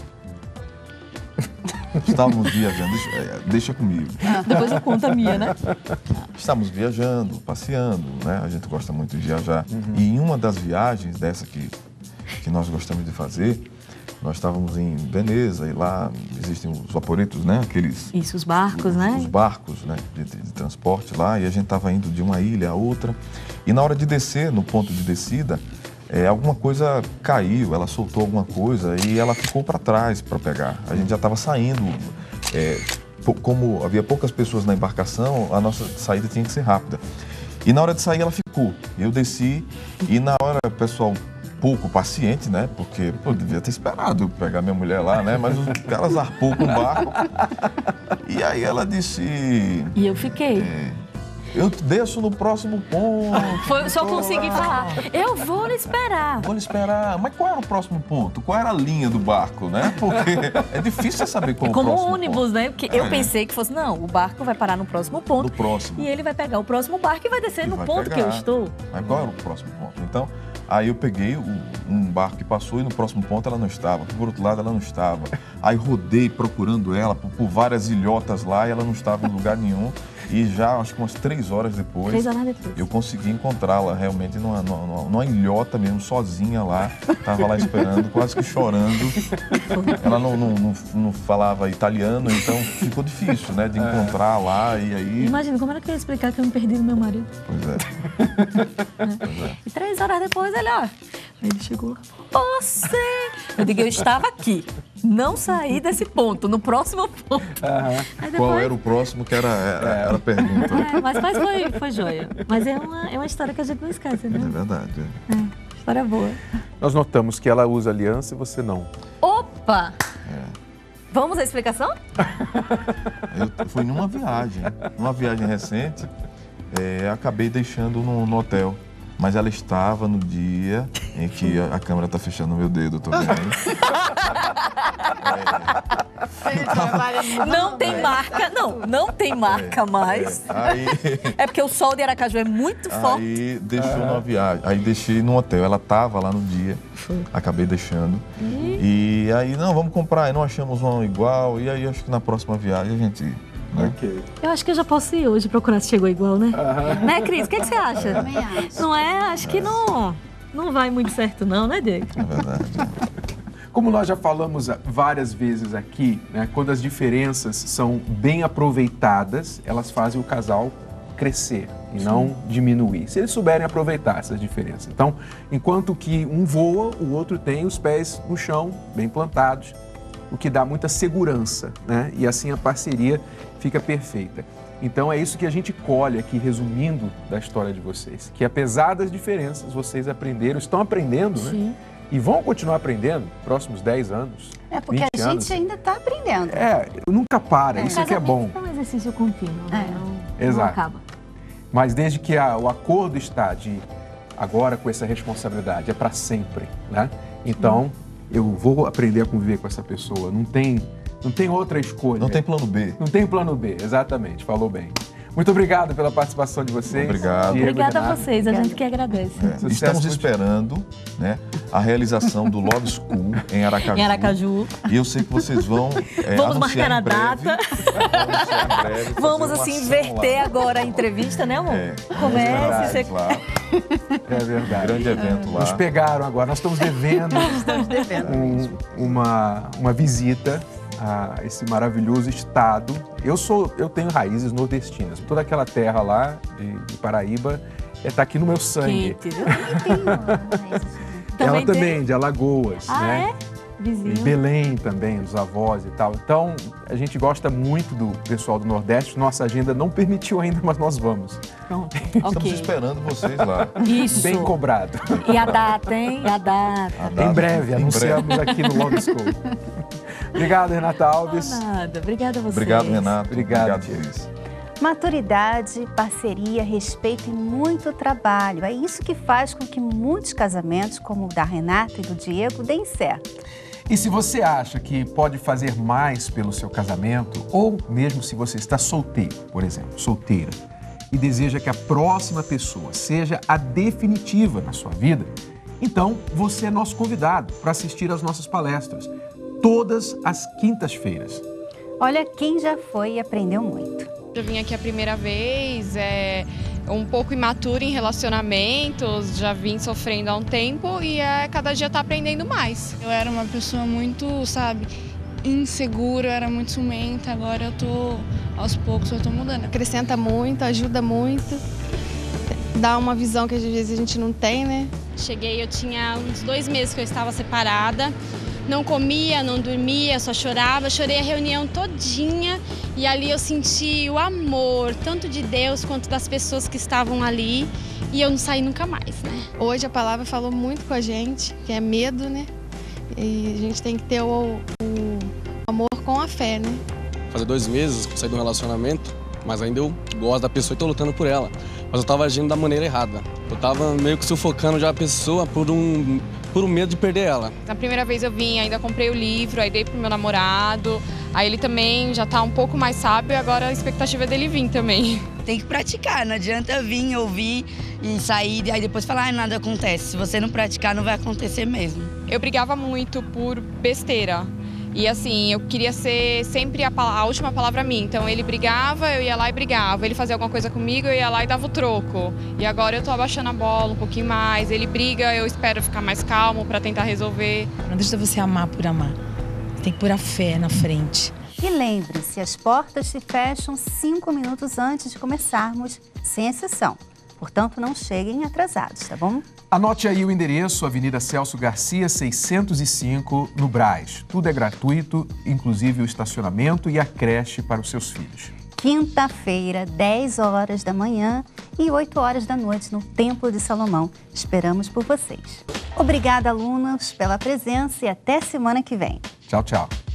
Estávamos viajando, deixa comigo. Depois eu conto a minha, né? Estávamos viajando, passeando, né? A gente gosta muito de viajar. E em uma das viagens dessa que nós gostamos de fazer, nós estávamos em Veneza e lá existem os vaporetos, né? Aqueles... Isso, os barcos, né? Os barcos, né? De transporte lá. E a gente estava indo de uma ilha a outra. E na hora de descer, no ponto de descida, alguma coisa caiu, ela soltou alguma coisa e ela ficou para trás para pegar. A gente já estava saindo, como havia poucas pessoas na embarcação, a nossa saída tinha que ser rápida. E na hora de sair ela ficou. Eu desci e na hora o pessoal pouco paciente, né? Porque devia ter esperado eu pegar minha mulher lá, né? Mas o cara zarpou com o barco. E aí ela disse... E eu fiquei... Eu desço no próximo ponto. Só consegui falar. Eu vou lhe esperar. Vou lhe esperar. Mas qual era o próximo ponto? Qual era a linha do barco, né? Porque é difícil saber qual é o próximo Como ônibus, ponto. né? Porque eu pensei que fosse, não, o barco vai parar no próximo ponto. No próximo. E ele vai pegar o próximo barco e vai descer no ponto que eu estou. Mas qual era o próximo ponto? Então, aí eu peguei um barco que passou e no próximo ponto ela não estava. Por outro lado, ela não estava. Aí rodei procurando ela por várias ilhotas lá e ela não estava em lugar nenhum. E já, acho que umas 3 horas depois, eu consegui encontrá-la realmente numa ilhota mesmo, sozinha lá. Estava lá esperando, quase que chorando. Ela não falava italiano, então ficou difícil, né, de encontrar lá e aí... Imagina, como era que eu ia explicar que eu me perdi no meu marido? Pois é. E 3 horas depois, ele chegou lá, você... Eu digo, eu estava aqui, não saí desse ponto, no próximo ponto. Aí depois... Qual era o próximo que era a pergunta? Mas foi joia. Mas é uma história que a gente não esquece, né? É verdade. História boa. Nós notamos que ela usa aliança e você não. Opa! Vamos à explicação? Eu fui numa viagem recente, acabei deixando no hotel. Mas ela estava no dia em que a câmera está fechando o meu dedo, eu tô vendo. Não tem marca, não tem marca mais. É porque o sol de Aracaju é muito forte. Aí deixou numa viagem, aí deixei no hotel. Ela estava lá no dia, acabei deixando. E aí, não, vamos comprar, aí não achamos um igual. E aí acho que na próxima viagem a gente... Né? Eu acho que eu já posso ir hoje procurar se chegou igual, né? Né, Cris? O que você acha? Também acho. Não é? Acho que não vai muito certo não, né, Diego? É verdade. Como nós já falamos várias vezes aqui, né, quando as diferenças são bem aproveitadas, elas fazem o casal crescer e não diminuir. Se eles souberem aproveitar essas diferenças. Então, enquanto que um voa, o outro tem os pés no chão, bem plantados, o que dá muita segurança, né? E assim a parceria fica perfeita. Então é isso que a gente colhe aqui, resumindo da história de vocês, que apesar das diferenças, vocês aprenderam, estão aprendendo, né? E vão continuar aprendendo próximos 10 anos. É porque a gente ainda está aprendendo. Nunca para, isso aqui é bom. É um exercício contínuo, né? Exato. Não acaba. Mas desde que o acordo está de agora com essa responsabilidade, é para sempre, né? Então, eu vou aprender a conviver com essa pessoa, não tem outra escolha. Não tem plano B. Não tem plano B, exatamente, falou bem. Muito obrigado pela participação de vocês. Obrigado. Obrigada a vocês, a gente que agradece. Estamos esperando, né, a realização do Love School em Aracaju. Em Aracaju. E eu sei que vocês vão vamos marcar a data. Vamos assim inverter lá. Agora a entrevista, né, amor? Comece. Claro. É verdade. Um grande evento lá. Nos pegaram agora, nós estamos devendo, uma visita a esse maravilhoso estado. Eu tenho raízes nordestinas. Toda aquela terra lá de Paraíba está aqui no meu sangue. Quente, Ela também, de Alagoas, né? Vizinho. Belém também, dos avós e tal. Então, a gente gosta muito do pessoal do Nordeste. Nossa agenda não permitiu ainda, mas nós vamos. Pronto. Estamos esperando vocês lá. Isso. Bem cobrado. E a data, hein? E a data. Em breve, anunciamos aqui no Long School. Obrigado, Renata Alves. Nada. Obrigada a vocês. Obrigado, Renato. Obrigado, Cris. Maturidade, parceria, respeito e muito trabalho. É isso que faz com que muitos casamentos, como o da Renata e do Diego, deem certo. E se você acha que pode fazer mais pelo seu casamento, ou mesmo se você está solteiro, por exemplo, solteira, e deseja que a próxima pessoa seja a definitiva na sua vida, então você é nosso convidado para assistir às nossas palestras, todas as quintas-feiras. Olha quem já foi e aprendeu muito. Eu vim aqui a primeira vez, um pouco imatura em relacionamentos, já vim sofrendo há um tempo e cada dia tá aprendendo mais. Eu era uma pessoa muito, insegura, eu era muito ciumenta, agora aos poucos eu tô mudando. Acrescenta muito, ajuda muito, dá uma visão que às vezes a gente não tem, né? Cheguei, eu tinha uns 2 meses que eu estava separada. Não comia, não dormia, só chorava. Chorei a reunião todinha e ali eu senti o amor, tanto de Deus quanto das pessoas que estavam ali. E eu não saí nunca mais, né? Hoje a palavra falou muito com a gente, que é medo, né? E a gente tem que ter o amor com a fé, né? Fazer 2 meses que eu saí de um relacionamento, mas ainda eu gosto da pessoa e tô lutando por ela. Mas eu tava agindo da maneira errada. Eu tava meio que sufocando já a pessoa por um medo de perder ela. Na primeira vez eu vim, ainda comprei o livro, aí dei pro meu namorado, aí ele também já tá um pouco mais sábio e agora a expectativa é dele vir também. Tem que praticar, não adianta vir, ouvir e sair e aí depois falar, nada acontece. Se você não praticar, não vai acontecer mesmo. Eu brigava muito por besteira. E assim, eu queria ser sempre a última palavra minha. Então ele brigava, eu ia lá e brigava. Ele fazia alguma coisa comigo, eu ia lá e dava o troco. E agora eu tô abaixando a bola um pouquinho mais. Ele briga, eu espero ficar mais calmo pra tentar resolver. Não deixa você amar por amar. Tem que pôr a fé na frente. E lembre-se, as portas se fecham 5 minutos antes de começarmos, sem exceção. Portanto, não cheguem atrasados, tá bom? Anote aí o endereço, Avenida Celso Garcia, 605, no Brás. Tudo é gratuito, inclusive o estacionamento e a creche para os seus filhos. Quinta-feira, 10 horas da manhã e 8 horas da noite no Templo de Salomão. Esperamos por vocês. Obrigada, alunos, pela presença e até semana que vem. Tchau, tchau.